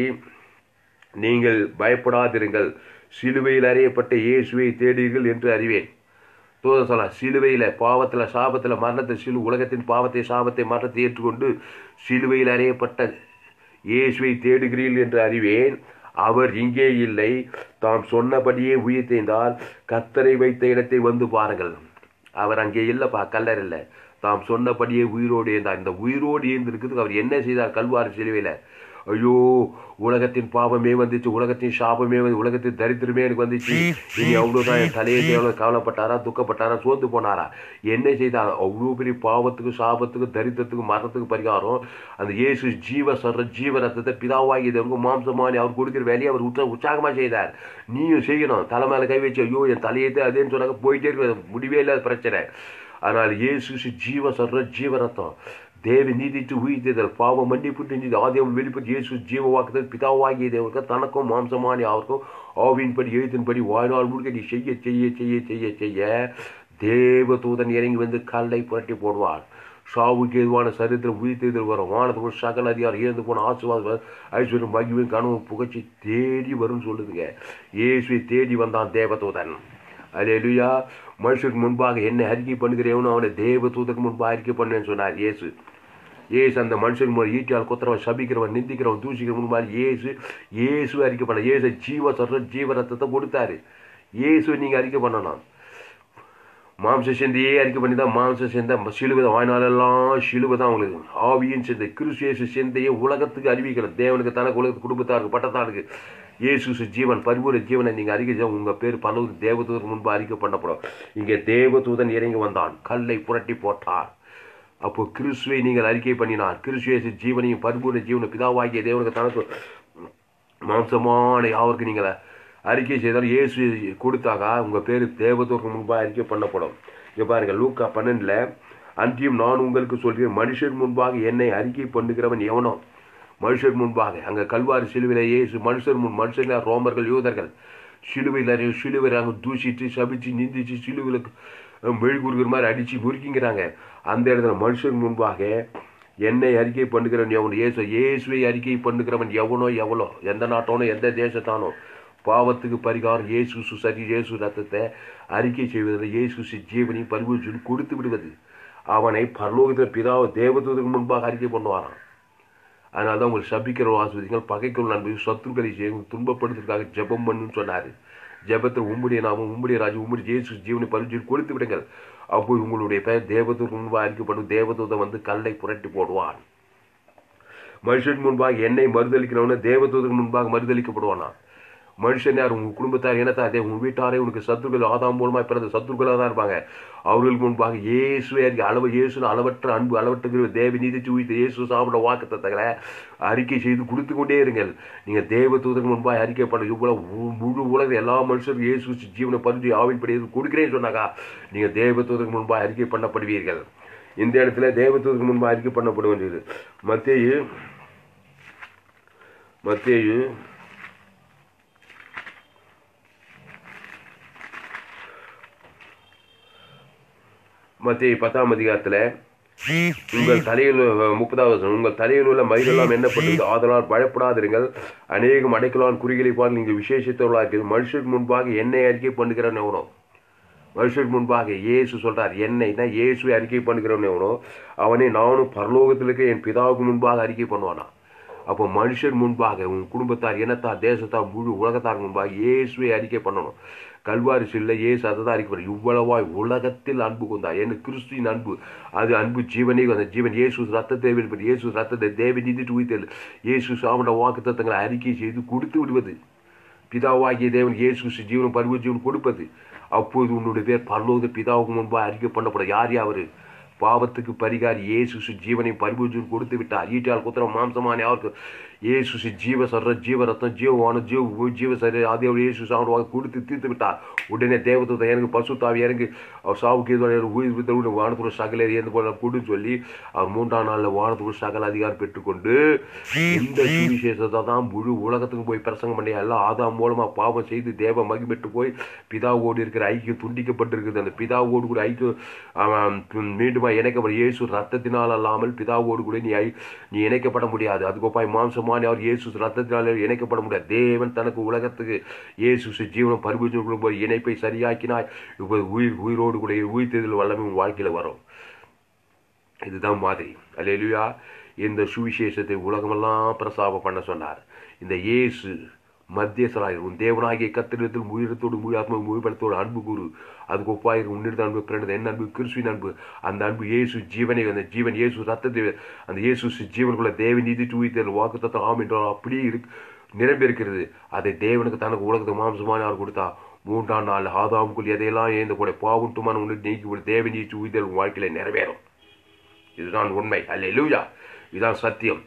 நீங்கள் பயப்படாதிருங்கள், சிலுவையில் அறையப்பட்ட இயேசுவை தேடுவீர்கள் என்று அறிவேன். தூதன் சொல்ல, சிலுவையில் பாவத்தில் சாபத்தில் மரணத்தில் சிலு உலகத்தின் பாவத்தை சாபத்தை மரணத்தை ஏற்றுக்கொண்டு சிலுவையில் அறையப்பட்ட இயேசுவை தேடுகிறீர்கள் என்று அறிவேன். அவர் இங்கே இல்லை, தாம் சொன்னபடியே உயிர் தேய்ந்தால் கர்த்தரை வைத்த இடத்தை வந்து பாருங்கள். அவர் அங்கே இல்லைப்பா, கல்லர் இல்லை. தாம் சொன்னபடியே உயிரோடு ஏந்தார். இந்த உயிரோடு ஏந்திருக்கிறதுக்கு அவர் என்ன செய்தார்? கல்வாரி சிலுவையில், ஐயோ உலகத்தின் பாவமே வந்துச்சு, உலகத்தின் சாபமே வந்து, உலகத்தின் தரித்திரமே எனக்கு வந்துச்சு, இனி அவ்வளோதான் என் தலையை எவ்வளோ கவலைப்பட்டாரா, துக்கப்பட்டாரா, சோர்ந்து போனாரா? என்ன செய்தார்? அவ்வளோ பெரிய பாவத்துக்கு சாபத்துக்கு தரித்திரத்துக்கு மரணத்துக்கு பரிகாரம் அந்த இயேசு ஜீவ சர்ற ஜீவ ரத்தத்தை பிதாவாகி தேவனுக்கு மாம்சமானி அவர் கொடுக்குற வேலையை அவர் உற்சா உற்சாகமாக செய்தார். நீயும் செய்யணும். தலை மேலே கை வச்சு ஐயோ என் தலையத்தை அதேன்னு சொன்னாங்க, போயிட்டே இருக்க முடிவே இல்லாத பிரச்சனை. அதனால் இயேசு ஜீவ சர்ற ஜீவ ரத்தம், தேவி நீதிட்டு உயிர்த்தல், பாவம் மன்னிப்பு நீதி ஆதியம் வெளிப்பட்டு இயேசு ஜீவ வாக்குதல் பிதாவாகிய தேவனுக்கு தனக்கும் மாம்சமானி அவருக்கும் ஆவியின்படி எழுத்தின்படி வாழ்நாள் முழுக்க நீ செய்ய செய்ய செய்ய செய்ய செய்ய தேவ தூதன் இறங்கி வந்து கல்லை புரட்டி போடுவார். சாவுக்கு எதுவான சரித்திரம் உயிர்த்தெழுதல் வரும். வானத்துக்கு சகல அதிகாரம் இழந்து போன ஆசுவாத ஐஸ்வர்யம் மகிழ்வும் கனவு புகழ்ச்சி தேடி வரும்னு சொல்லுதுங்க. இயேசுவை தேடி வந்தான் தேவதூதன். அல்லேலூயா. மனுஷருக்கு முன்பாக என்னை அறிக்கை பண்ணுகிறவனும் அவனை தேவ தூதருக்கு முன்பாக அறிக்கை பண்ணுவேன்னு சொன்னார் இயேசு. ஏசு அந்த மனுஷன் முறை ஈட்டியால் குத்துறவன், சபிக்கிறவன், நிந்திக்கிறவன், தூசிக்கிறவன் முன்பாக இயேசு இயேசு அறிக்கை பண்ண. இயேசு ஜீவ சர்ற ஜீவ ரத்தத்தை கொடுத்தாரு. இயேசு நீங்கள் அறிக்கை பண்ணணும். மாம்ச சிந்தையே அறிக்கை பண்ணி தான் மாம்ச சிந்தை சிலுவை தான். வாய்நாளெல்லாம் சிலுவை தான் உங்களுக்கு. ஆவியின் சிந்தை கிறிஸ்து சிந்தையை உலகத்துக்கு அறிவிக்கணும். தேவனுக்கு தனக்கு உலகத்துக்கு குடும்பத்தாருக்கு பட்டத்தாருக்கு இயேசு ஜீவன் பரிபூர ஜீவனை நீங்கள் அறிக்கை உங்கள் பேர் பல தேவதூதன் முன்பு அறிக்கை பண்ணப்படும். இங்கே தேவதூதன் இறங்கி வந்தான், கல்லை புரட்டி போட்டார். அப்போ கிறிஸ்துவை நீங்கள் அறிக்கை பண்ணினார். கிறிஸ்து ஜீவனையும் பரிபூர்ண ஜீவனை பிதாவாகிய தேவனுக்கு தனக்கு மாம்சமான யாவருக்கு நீங்கள் அறிக்கை செய்தால் இயேசு கொடுத்தாக உங்கள் பேர் தேவதூதருக்கு முன்பாக அறிக்கை பண்ணப்படும். இங்கே பாருங்கள், லூக்கா பன்னெண்டில், அன்றியும் நான் உங்களுக்கு சொல்கிறேன், மனுஷர் முன்பாக என்னை அறிக்கை பண்ணுகிறவன் எவனோ, மனுஷர் முன்பாக அங்கே கல்வாரி சிலுவையில் இயேசு மனுஷர் முன் மனுஷர்கள் ரோமர்கள் யூதர்கள் சிலுவையில் சிலுவையில் அங்கே தூசிட்டு சபிச்சு நிந்திச்சு சிலுவையில் மெழுகுறுகிற மாதிரி அடித்து முறுக்கிங்கிறாங்க. அந்த இடத்துல மனுஷர் முன்பாக என்னை அறிக்கை பண்ணுகிறவன் எவனோ, இயேசு இயேசுவை அறிக்கை பண்ணுகிறவன் எவனோ எவ்வளோ, எந்த நாட்டானோ எந்த தேசத்தானோ, பாவத்துக்கு பரிகாரம் இயேசு சரி இயேசு ரத்தத்தை அறிக்கை செய்வதில் இயேசு ஜீவனை பரிபூர்த்தி கொடுத்து விடுவது. அவனை பரலோகத்தில் பிதாவை தேவதூதருக்கு முன்பாக அறிக்கை பண்ணுவாரான். அதனால தான் உங்கள் சபிக்கிற ஆசிரியர்கள் பகைக்குள் நண்பு சத்துருக்களை செய்ய துன்பப்படுத்துறதுக்காக ஜெபம் பண்ணுன்னு சொன்னார். ஜெபத்தில் உம்முடைய நாமம் உம்முடைய ராஜ்யம் உம்முடைய இயேசு ஜீவனை பரிபூர்த்தி கொடுத்து விடுங்கள். அப்போது உங்களுடைய பெயர் தேவதூதருக்கு முன்பாக அறிக்கை பண்ணும். தேவதூதன் வந்து கல்லை புரட்டி போடுவான். மனுஷன் முன்பாக என்னை மறுதளிக்கிறவன தேவதூதருக்கு முன்பாக மறுதளிக்கப்படுவானா. மனுஷன் யார்? உங்கள் குடும்பத்தார் இனத்தார் அதே உங்கள் வீட்டாரே உனக்கு சத்துருக்கள் ஆதாம் மூலமாக பிறந்த சத்துருக்களாக தான் இருப்பாங்க. அவர்களுக்கு முன்பாக இயேசுவே அறிக்கை அளவு இயேசுன்னு அளவற்ற அன்பு அளவற்ற தேவ நீதி உயிர்த்த இயேசு சாப்பிட வாக்குத்தத்தங்களை அறிக்கை செய்து கொடுத்து கொண்டே இருங்கள். நீங்கள் தேவ தூதருக்கு முன்பாக அறிக்கை பண்ண இவ்வளவு முழு உலக எல்லா மனுஷருக்கும் இயேசு ஜீவனை பரிந்து ஆவின்படி கொடுக்கிறேன்னு சொன்னாக்கா நீங்கள் தேவ தூதருக்கு முன்பாக அறிக்கை பண்ணப்படுவீர்கள். இந்த இடத்துல தேவ தூதருக்கு முன்பாக அறிக்கை பண்ணப்பட வேண்டியது. மத்தேயு மத்தேயு மத்திய பத்தாம் அதிகாரத்தில் உங்கள் தலையில் முப்பதாவது உங்கள் தலையில் உள்ள மயிலெல்லாம் என்னப்பட்டது, ஆதலால் பயப்படாதிருங்கள், அநேகம் அடைக்கலான் குறிகளை பார்த்து நீங்கள் விசேஷத்தவர்களாக இருக்கிறது. மனுஷருக்கு முன்பாக என்னை அறிக்கை பண்ணுகிறவன் எவனோ, மனுஷருக்கு முன்பாக இயேசு சொல்றார் என்னை தான் இயேசுவை அறிக்கை பண்ணுகிறவன் எவனோ அவனை நானும் பரலோகத்தில் இருக்க என் பிதாவுக்கு முன்பாக அறிக்கை பண்ணுவானா. அப்போ மனுஷர் முன்பாக உன் குடும்பத்தார் இனத்தார் தேசத்தார் முழு உலகத்தார் முன்பாக இயேசுவை அறிக்கை பண்ணணும். கல்வாரி சில்ல இயேசு அதை தான் அறிக்கை பண்ணணும். இவ்வளவாய் உலகத்தில் அன்பு கொண்டார். என்ன கிறிஸ்துவின் அன்பு, அது அன்பு ஜீவனே அந்த ஜீவன் இயேசு ரத்தத்தை வெளிப்பட்டு இயேசு ரத்தத்தை தேவ நீதி உயிர்த்தல் இயேசு சாமண்ட வாக்கு தத்தங்களை அறிக்கை செய்து கொடுத்து விடுவது. பிதாவாகிய தேவன் இயேசு ஜீவன் பருவ ஜீவன் கொடுப்பது. அப்போது உன்னுடைய பேர் பரலோக பிதாவுக்கு முன்பாக அறிக்கை பண்ணப்படும். யார் யாரு? பாவத்துக்கு பரிகாரி இயேசு ஜீவனை பரிபூர்த்தி கொடுத்து விட்டார். ஈட்டால் குத்திரம் மாம்சமான அவருக்கு இயேசு ஜீவ சர்ற ஜீவ ரத்தம் ஜீவவான ஜீவ ஜீவ சரி அதே இயேசு சாப்பிடுவாங்க கொடுத்து தீர்த்து விட்டார். உடனே தேவதூதன் எனக்கு பசுத்தாவி இறங்கி அவர் சாவுக்கு உயிர் வானத்துறை சகல இறந்து போல கொடுன்னு சொல்லி அவர் மூன்றாம் நாளில் வானத்துறை சகல அதிகாரம் பெற்றுக்கொண்டு இந்த சுவிசேஷத்தை தான் முழு உலகத்துக்கு போய் பிரசங்கம் பண்ணி எல்லாம் ஆதாம் மூலமாக பாவம் செய்து தேவ மகிழ்பெற்று போய் பிதாவோடு இருக்கிற ஐக்கியம் துண்டிக்கப்பட்டிருக்குது. அந்த பிதாவோடு கூட ஐக்கியம் மீண்டும் இணைக்கப்படும். இயேசு ரத்தத்தினால் அல்லாமல் பிதாவோடு கூட நீ நீ இணைக்கப்பட முடியாது. அதுக்கொப்பாய் மாம்சமான அவர் இயேசு ரத்தத்தினால் இணைக்கப்பட முடியாது. தேவன் தனக்கு உலகத்துக்கு இயேசு ஜீவனம் பரிபூர்த்தி போய் இணைப்பை சரியாக்கினாய். இப்போது உயிர் உயிரோடு கூட உயிர்த்ததில் வல்லமை உன் வாழ்க்கையில் வரும். இதுதான் மாதிரி. அல்லேலூயா. இந்த சுவிசேஷத்தை உலகமெல்லாம் பிரசாபம் பண்ண சொன்னார். இந்த இயேசு மத்தியஸ்தராக உன் தேவனாகிய கத்திரத்தில் உயிரத்தோடு முழு ஆத்மா முழுபலத்தோடு அன்பு கூறு. அதுக்கு ஒப்பாயிரு உன்னிருந்த அன்பு பிறந்தது என்ன அன்பு? கிறிஸ்துவின் அன்பு. அந்த அன்பு இயேசு ஜீவனை அந்த ஜீவன் இயேசு ரத்தத்தை அந்த இயேசு ஜீவனுக்குள்ள தேவ நீதி தூய்த்தல் வாக்கு தத்தம் ஆம் என்றால் அப்படியே இருக்கு நிரம்பி இருக்கிறது. அதை தேவனுக்கு தனக்கு உலகத்துக்கு மாம்சமான அவர் கொடுத்தா மூன்றாம் நாள் ஆதாமுக்குள் எதையெல்லாம் ஏந்த கூட பாவுட்டுமான உனக்கு நீக்கி தேவ நீதி தூய்த்தல் வாழ்க்கையில நிறைவேறும். இதுதான் உண்மை. அல்லேலூயா. இதுதான் சத்தியம்.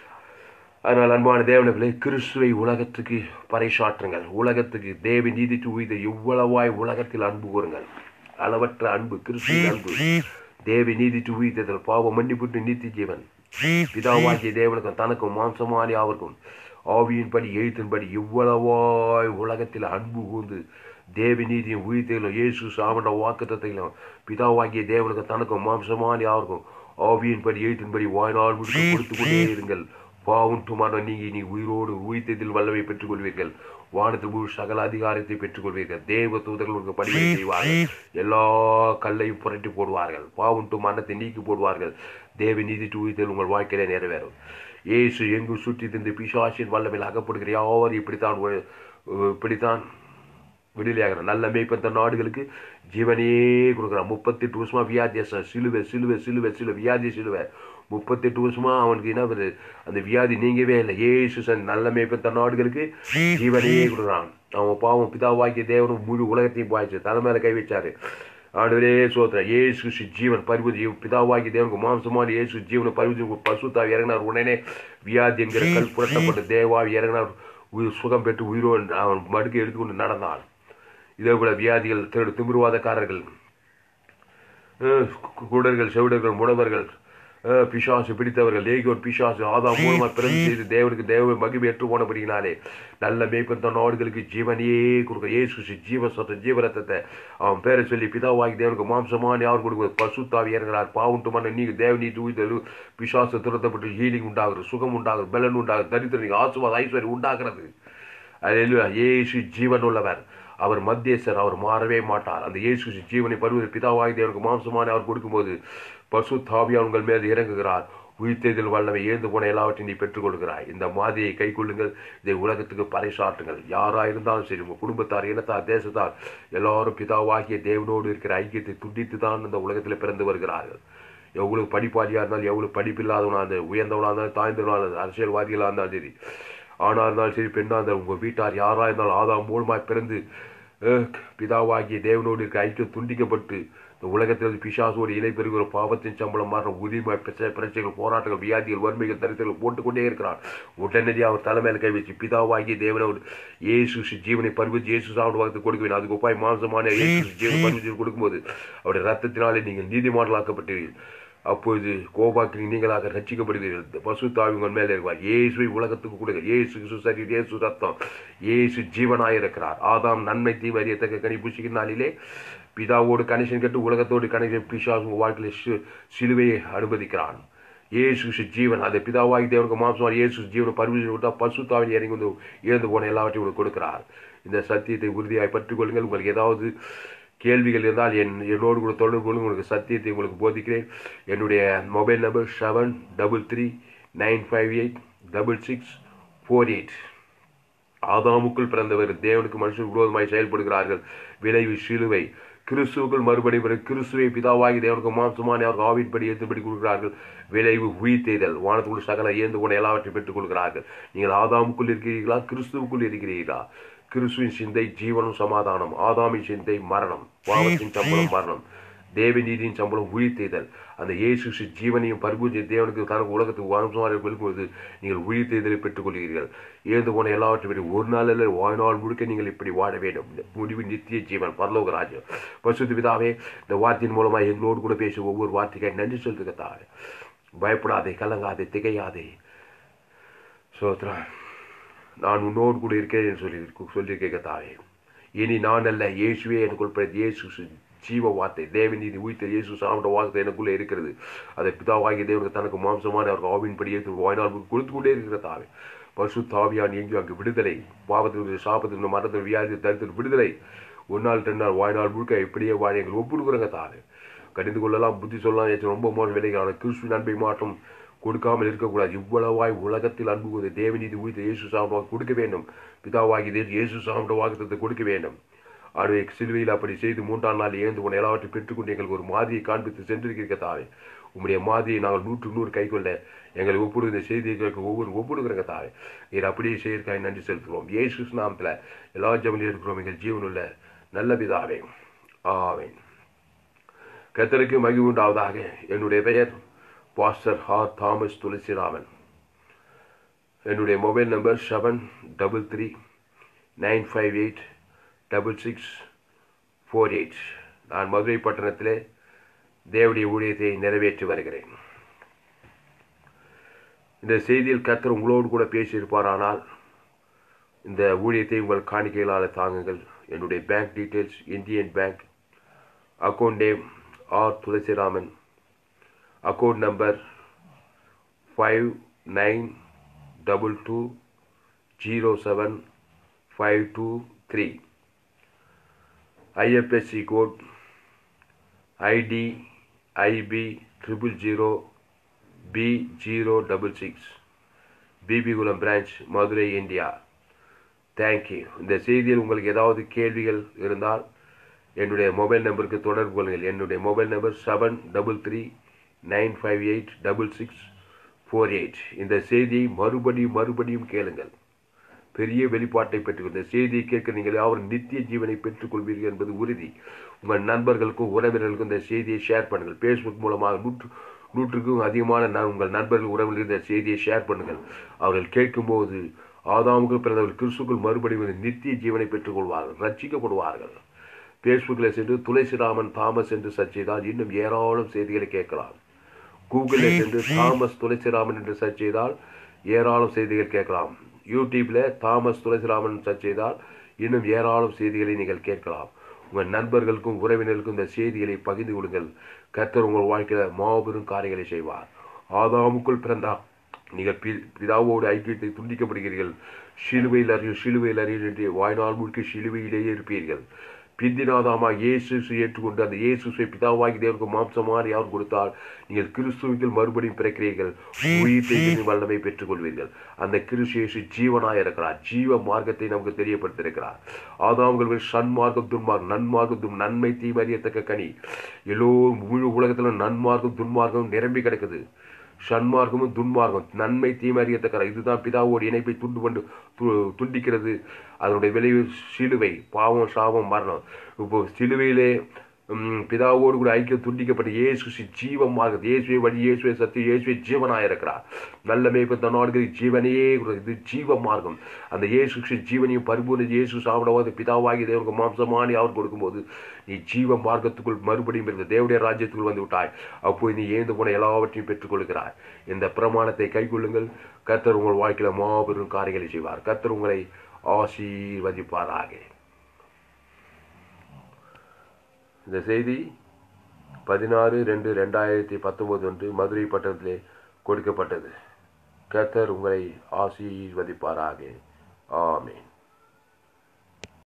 அதனால் அன்பான தேவனே கிறிஸ்துவை உலகத்துக்கு பறைசாற்றுங்கள். உலகத்துக்கு தேவ நீதி உயிர் இவ்வளவாய் உலகத்தில் அன்பு கூறுங்கள். அளவற்ற அன்பு கிறிஸ்துவின் அன்பு தேவ நீதி உயிர்த்தல் பாவம் மன்னிப்புட்டு நீதி ஜீவன் பிதாவாகிய தேவனுக்கும் தனக்கும் மாம்சமானி அவருக்கும் ஆவியின்படி எழுத்தின்படி இவ்வளவாய் உலகத்தில் அன்பு கூர்ந்து தேவ நீதியும் உயிர்த்தலும் இயேசு சாமண்ட வாக்குத்தத்தையிலும் பிதாவாகிய தேவனுக்கும் தனக்கும் மாம்சமானி அவருக்கும் ஆவியின்படி எழுத்தின்படி வாய்நாள் முடித்து கொடுத்து கொண்டே இருங்கள். பாவுண்டுமான நீங்கி நீ உயிரோடு உயிர்த்ததில் வல்லமை பெற்றுக் கொள்வீர்கள். வானத்தில் முழு சகல அதிகாரத்தை பெற்றுக் கொள்வீர்கள். தேவ தூதர்கள் பணியை செய்வார்கள். எல்லா கல்லையும் புரட்டி போடுவார்கள். பாவுண்டு மரணத்தை நீக்கி போடுவார்கள். தேவ நீதி உயிர்த்தல் உங்கள் வாழ்க்கையில நிறைவேறும். இயேசு எங்கு சுற்றி தின்று பிசாசின் வல்லமையில் அகப்படுகிற யாவர் இப்படித்தான் இப்படித்தான் விடுதலையாகிறார். நல்ல மேய்ப்பந்த நாடுகளுக்கு ஜீவனே கொடுக்குறான். முப்பத்தி எட்டு வருஷமா வியாதிய சிலுவை சிலுவை சிலுவை சிலுவை வியாதி சிலுவை முப்பத்தி எட்டு வருஷமா அவனுக்கு என்ன வருது? அந்த வியாதி நீங்கவே இல்லை. ஏசு நல்ல மேய்ப்பந்த நாடுகளுக்கு ஜீவனே கொடுக்குறான். அவன் பாவம் பிதாவாக்கிய தேவனும் முழு உலகத்தையும் பாய்ச்சு தலைமையில கை வச்சாரு. ஆண்டவரே சோதர இயேசு ஜீவன் பரிபூதி பிதாவாகிய தேவனுக்கு மாம்சமான இயேசு ஜீவனை பரிபூதி பசுத்தாவி இறங்கினார். உடனே வியாதி என்கிற கல் புரட்டப்பட்டு தேவாவி இறங்கினார். உயிர் சுகம் பெற்று உயிரோ அவன் மடுக்கை எடுத்துக்கொண்டு நடந்தான். இதே போல வியாதிகள் திருடு திமிர்வாதக்காரர்கள் குடர்கள் செவிடர்கள் முடவர்கள் பிசாசு பிடித்தவர்கள் லேகியோன் பிசாசு ஆதாம் மூலமாக பிறந்து செய்து தேவனுக்கு தேவ மகிமை ஏற்று போனபடினாலே நல்ல மேய்ப்பன் தன் ஆடுகளுக்கு ஜீவனையே கொடுக்க இயேசு ஜீவ சத்த ஜீவரத்தத்தை அவன் பேரை சொல்லி பிதாவாகி தேவனுக்கு மாம்சமான யார் கொடுக்குறது பசுத்தாவி இறங்குறார் பாவுண்டு மண்ண நீங்க தேவ நீ தூய்தல் பிசாசு துரத்தப்பட்டு ஹீலிங் உண்டாகுது சுகம் உண்டாகுது பலன் உண்டாகுது தரித்திரம் ஆசுவாத ஐஸ்வர்யம் உண்டாகிறது. அது இயேசு ஜீவன் உள்ளவர், அவர் மத்தியஸ்தர், அவர் மாறவே மாட்டார். அந்த இயேசு ஜீவனை பருவ பிதாவாகி தேவனுக்கு மாம்சமான அவர் கொடுக்கும்போது பசுத்தாவியா உங்கள் மேல் இறங்குகிறார். உயிர்த்தெழுதல் வல்லமை எழுந்து போன எல்லாவற்றையும் நீ பெற்றுக்கொள்கிறாய். இந்த மாதிரியை கை கொள்ளுங்கள், இதை உலகத்துக்கு பறைசாட்டுங்கள். யாராக இருந்தாலும் சரி, உங்கள் குடும்பத்தார், இனத்தார், தேசத்தார் எல்லாரும் பிதாவாகிய தேவனோடு இருக்கிற ஐக்கியத்தை துண்டித்து தான் இந்த உலகத்தில் பிறந்து வருகிறார்கள். எவ்வளவு படிப்பாளியாக இருந்தாலும், எவ்வளவு படிப்பில்லாதவனாக இருந்தாலும், உயர்ந்தவனாக இருந்தாலும், தாய்ந்தவனாக இருந்தாலும், அரசியல்வாதிகளாக இருந்தாலும் சரி, ஆணாக இருந்தாலும் சரி, பெண்ணாக இருந்தாலும், உங்கள் வீட்டார் யாராக இருந்தாலும் ஆதாம் மூலமாக பிறந்து பிதாவாகிய தேவனோடு இருக்க ஐக்கியம் துண்டிக்கப்பட்டு இந்த உலகத்தில் பிசாசோடு இலை பெறுகிற பாவத்தின் சம்பளம் மாற உரிமை பிரச்சனை பிரச்சனைகள் போராட்டங்கள் வியாதிகள் வறுமைகள் தரித்திரங்கள் போட்டுக்கொண்டே இருக்கிறார். உடனடியாக அவர் தலைமையில் கை வச்சு பிதாவாகிய தேவனோடு இயேசு ஜீவனை பருவச்சு இயேசு சாப்பிட வகத்தை கொடுக்க வேண்டும். அதுக்கு ஒப்பாய் மாம்சமான இயேசு ஜீவனை பருவச்சு கொடுக்கும்போது அவருடைய ரத்தத்தினாலே நீங்கள் நீதிமான்களாக்கப்பட்டீர்கள். அப்பொழுது கோபாக்கில் நீங்களாக ரட்சிக்கப்படுகிறீர்கள். பசுத்தாவி உங்கள் மேலே இருக்கிறார். இயேசுவை உலகத்துக்கு கொடுங்க. இயேசு சரி, இயேசு ரத்தம், இயேசு ஜீவனாயிருக்கிறார். ஆதாம் நன்மை தீமை அறியத்தக்க கனி புசிக்கிற நாளிலே பிதாவோடு கனெக்ஷன் கட்டு உலகத்தோடு கனெக்ஷன் பிசாசு உங்கள் வாழ்க்கையில் சிலுவையை அனுமதிக்கிறான். இயேசு ஜீவன், அதை பிதாவாகி தேவனுக்கு மாம்சமான இயேசு ஜீவனை பரிசு விட்டால் பசுத்தாவின் இறங்கி வந்து இழந்து போன எல்லாவற்றையும் உங்களுக்கு கொடுக்கிறார். இந்த சத்தியத்தை உறுதியாக பற்றிக் கொள்ளுங்கள். உங்களுக்கு ஏதாவது கேள்விகள் இருந்தால் என் என்னோடு கூட தொடர்பு கொள்ளுங்கள். உங்களுக்கு சத்தியத்தை உங்களுக்கு போதிக்கிறேன். என்னுடைய mobile number seven double three nine five eight double six four eight. ஆதாமுக்குள் பிறந்தவர் தேவனுக்கு மனுஷன் விரோதமாய் செயல்படுகிறார்கள். விளைவு சிலுவை. கிறிஸ்துவுக்குள் மறுபடி கிறிஸ்துவை பிதாவாகி தேவனுக்கு மாம்சமான அவர்கள் ஆவின்படி ஏற்றுபடி கொடுக்கிறார்கள். விளைவு உயிர்த்தெழுதல். வானத்துக்குள் சகல ஏந்து கொண்ட எல்லாவற்றையும் பெற்றுக் கொள்கிறார்கள். நீங்கள் ஆதாமுக்குள் இருக்கிறீர்களா, கிறிஸ்துவுக்குள் இருக்கிறீர்களா? கிறிஸ்துவின் சிந்தை ஜீவனும் சமாதானம், ஆதாமின் சிந்தை மரணம், பாவத்தின் சம்பளம் மரணம், தேவநீதியின் சம்பளம் உயிர்த்தெழுதல். அந்த இயேசு ஜீவனையும் பரிபூஜை தேவனுக்கு தனக்கு உலகத்துக்கு வாம்சமாக கொடுக்கும்போது நீங்கள் உயிர்த்தெழுதலை பெற்றுக் கொள்கிறீர்கள். ஏந்து போன எல்லாவற்றையும் ஒரு நாள் அல்ல வாழ்நாள் முழுக்க நீங்கள் இப்படி வாழ வேண்டும். முடிவு நித்திய ஜீவன், பரலோக ராஜ்யம். பரிசுத்த பிதாவே, இந்த வார்த்தையின் மூலமாக எங்களோடு கூட பேச ஒவ்வொரு வார்த்தைக்காக நன்றி செலுத்துகிறதாவே. பயப்படாதே, கலங்காதே, திகையாதே. சோத்ரா, நான் உன்னோடு கூட இருக்கிறேன் சொல்லி சொல்லியிருக்க தாவே. இனி நான் அல்ல, இயேசுவே எனக்குள் பிறந்த இயேசு ஜீவ வார்த்தை, தேவநீதி உயிர்த்த இயேசு சாப்பிட்ட வார்த்தை எனக்குள்ளே இருக்கிறது. அதை பிதாவாகிய தேவனுக்கு தனக்கு மாம்சமான அவர்கள் ஆவின்படி ஏற்று வாய்நாள் கொடுத்து கொண்டே இருக்கிற தாவே. பசு தாவியான் எங்கேயும் அங்கு விடுதலை, பாவத்திற்கு சாபத்திற்கு மரணத்தில் வியாதி தரித்திற்கு விடுதலை. ஒரு நாள் ரெண்டு நாள் வாய்நாள் முழுக்க இப்படியே வாழ எங்கள் ஒப்புடுக்குறங்க தாவே. கடிந்து கொள்ளலாம், புத்தி சொல்லலாம், ரொம்ப மோசம் விலைக்கான கிறிஸ்து நன்மை மாற்றம் கொடுக்காமல் இருக்கக்கூடாது. இவ்வளவாய் உலகத்தில் அன்புவது தேவநீதி உயிர்த்த இயேசு சாப்பிட கொடுக்க வேண்டும். பிதாவாகி இயேசு சாப்பிட்ட வாக்குத்தத்தை கொடுக்க வேண்டும். ஆகவே சிலுவையில் அப்படி செய்து மூன்றாம் நாள் எழுந்து கொண்டு எல்லாவற்றையும் பெற்றுக்கொண்டு எங்களுக்கு ஒரு மாதிரியை காண்பித்து சென்றிருக்கிற தாவே. உங்களுடைய மாதிரியை நாங்கள் நூற்று நூறு கை கொள்ள எங்களை ஒப்புடு இந்த செய்தியை ஒவ்வொரு ஒப்புடுகிறங்க தாவே. நீர் அப்படியே செய்யறதுக்காக நன்றி செலுத்துகிறோம். இயேசு நாமத்தில் எல்லா ஜெபங்களிலும் இருக்கிறோம் எங்கள் ஜீவனுள்ள நல்ல பிதாவே. ஆமென். கர்த்தருக்கு மகிமை உண்டாவதாக. என்னுடைய பெயர் பாஸ்டர் ஆர் தாமஸ் துளசிராமன். என்னுடைய mobile number seven double three nine five eight double six four eight. நான் மதுரை பட்டணத்திலே தேவனுடைய ஊழியத்தை நிறைவேற்றி வருகிறேன். இந்த செய்தியில் கர்த்தர் உங்களோடு கூட பேசியிருப்பாரானால் இந்த ஊழியத்தை உங்கள் காணிக்கைகளால் தாங்குங்கள். என்னுடைய bank details Indian bank, account name R Thulasiraman, account number five nine double two zero seven five two three. IFSC code ID IB triple zero B zero double six, Bibikulam branch, Madurai, India. Thank you. இந்த செய்தியில் உங்களுக்கு ஏதாவது கேள்விகள் இருந்தால் என்னுடைய மொபைல் நம்பருக்கு தொடர்பு கொள்ளுங்கள். என்னுடைய mobile number seven double three nine five eight double six four eight. இந்த செய்தியை மறுபடியும் மறுபடியும் கேளுங்கள். பெரிய வெளிப்பாட்டை பெற்றுக் இந்த செய்தியை கேட்க நீங்கள் யாரும் நித்திய ஜீவனை பெற்றுக்கொள்வீர்கள் என்பது உறுதி. உங்கள் நண்பர்களுக்கும் உறவினர்களுக்கும் இந்த செய்தியை ஷேர் பண்ணுங்கள். ஃபேஸ்புக் மூலமாக நூற்று நூற்றுக்கும் அதிகமான உங்கள் நண்பர்கள் உறவினர்கள் இந்த செய்தியை ஷேர் பண்ணுங்கள். அவர்கள் கேட்கும்போது ஆதாமுக்கு பிறந்தவர்கள் கிறிஸ்துக்குள் மறுபடியும் நித்திய ஜீவனை பெற்றுக்கொள்வார்கள், ரட்சிக்கப்படுவார்கள். ஃபேஸ்புக்கில் சென்று துளசிராமன் தாமஸ் என்று சர்ச் செய்தால் இன்னும் ஏராளம் செய்திகளை கேட்கலாம். கூகுளில் சென்று தாமஸ் துளசிராமன் என்று சர்ச் செய்தால் ஏராளம் செய்திகள் கேட்கலாம். யூடியூப்ல தாமஸ் துளசிராமன் சர்ச் செய்தால் இன்னும் ஏராளம் செய்திகளை நீங்கள் கேட்கலாம். உங்கள் நண்பர்களுக்கும் உறவினர்களுக்கும் இந்த செய்திகளை பகிர்ந்து கொடுங்கள். கர்த்தர் உங்கள் வாழ்க்கையில மாபெரும் காரியங்களை செய்வார். ஆதாமுக்குள் பிறந்தார், நீங்கள் பிதாவோடு ஐக்கியத்தை துண்டிக்கப்படுகிறீர்கள். சிலுவையில் அறியும் சிலுவையில் அறியும் என்று வாழ்நாள் முழுக்க சிலுவையிலேயே இருப்பீர்கள். பிந்தினாதாமா இயேசு ஏற்றுக்கொண்டு அந்த இயேசுவை பிதாவாகி தேவனுக்கு மாம்சமாறி அவர் கொடுத்தால் நீங்கள் கிறிஸ்துவுக்குள் மறுபடியும் பிறக்கிறீர்கள். உயிர்த்தை வல்லமை பெற்றுக் கொள்வீர்கள். அந்த கிறிஸ்து இயேசு ஜீவனாய் இருக்கிறார். ஜீவ மார்க்கத்தை நமக்கு தெரியப்படுத்தியிருக்கிறார். ஆதாம்கள் சன்மார்க்கம் துன்மார்க்கம் நன்மார்க்கம் துன் நன்மை தீமறியத்தக்க கனி. எல்லோரும் முழு உலகத்திலும் நன்மார்க்கம் துன்மார்க்கம் நிரம்பி கிடக்குது. சன்மார்க்கமும் துன்மார்க்கம் நன்மை தீமறியத்தக்க இதுதான் பிதாவோடு இணைப்பை துண்டு கொண்டு துண்டிக்கிறது. அதனுடைய விளைவு சிலுவை, பாவம், சாபம், மரணம். இப்போ சிலுவையிலே பிதாவோடு கூட ஐக்கியம் துண்டிக்கப்பட்ட இயேசு ஜீவ மார்க்கம், இயேசுவை வழி, இயேசுவை சத்து, இயேசுவை ஜீவனாக இருக்கிறார். நல்ல மேய்ப்பு தன்னாடு ஜீவனையே இது ஜீவ மார்க்கம். அந்த இயேசு ஜீவனையும் பரிபூர்ண இயேசு சாப்பிடும்போது பிதாவாகி தேவனுக்கு மாம்சமானி அவர் கொடுக்கும்போது நீ ஜீவ மார்க்கத்துக்குள் மறுபடியும் இருந்த தேவடைய ராஜ்யத்துக்குள் வந்து விட்டாய். அப்போது நீ ஏந்து போன எல்லாவற்றையும் பெற்றுக் கொள்கிறாய். இந்த பிரமாணத்தை கைக்கொள்ளுங்கள். கர்த்தர் உங்கள் வாழ்க்கையில மாபெரும் காரியங்களை செய்வார். கர்த்தர் உங்களை ஆசீர்வதிப்பாராக. இந்த செய்தி பதினாறு ரெண்டு ரெண்டாயிரத்தி பத்தொன்பது அன்று மதுரை பட்டணத்திலே கொடுக்கப்பட்டது. கர்த்தர் உங்களை ஆசீர்வதிப்பாராக. ஆமென்.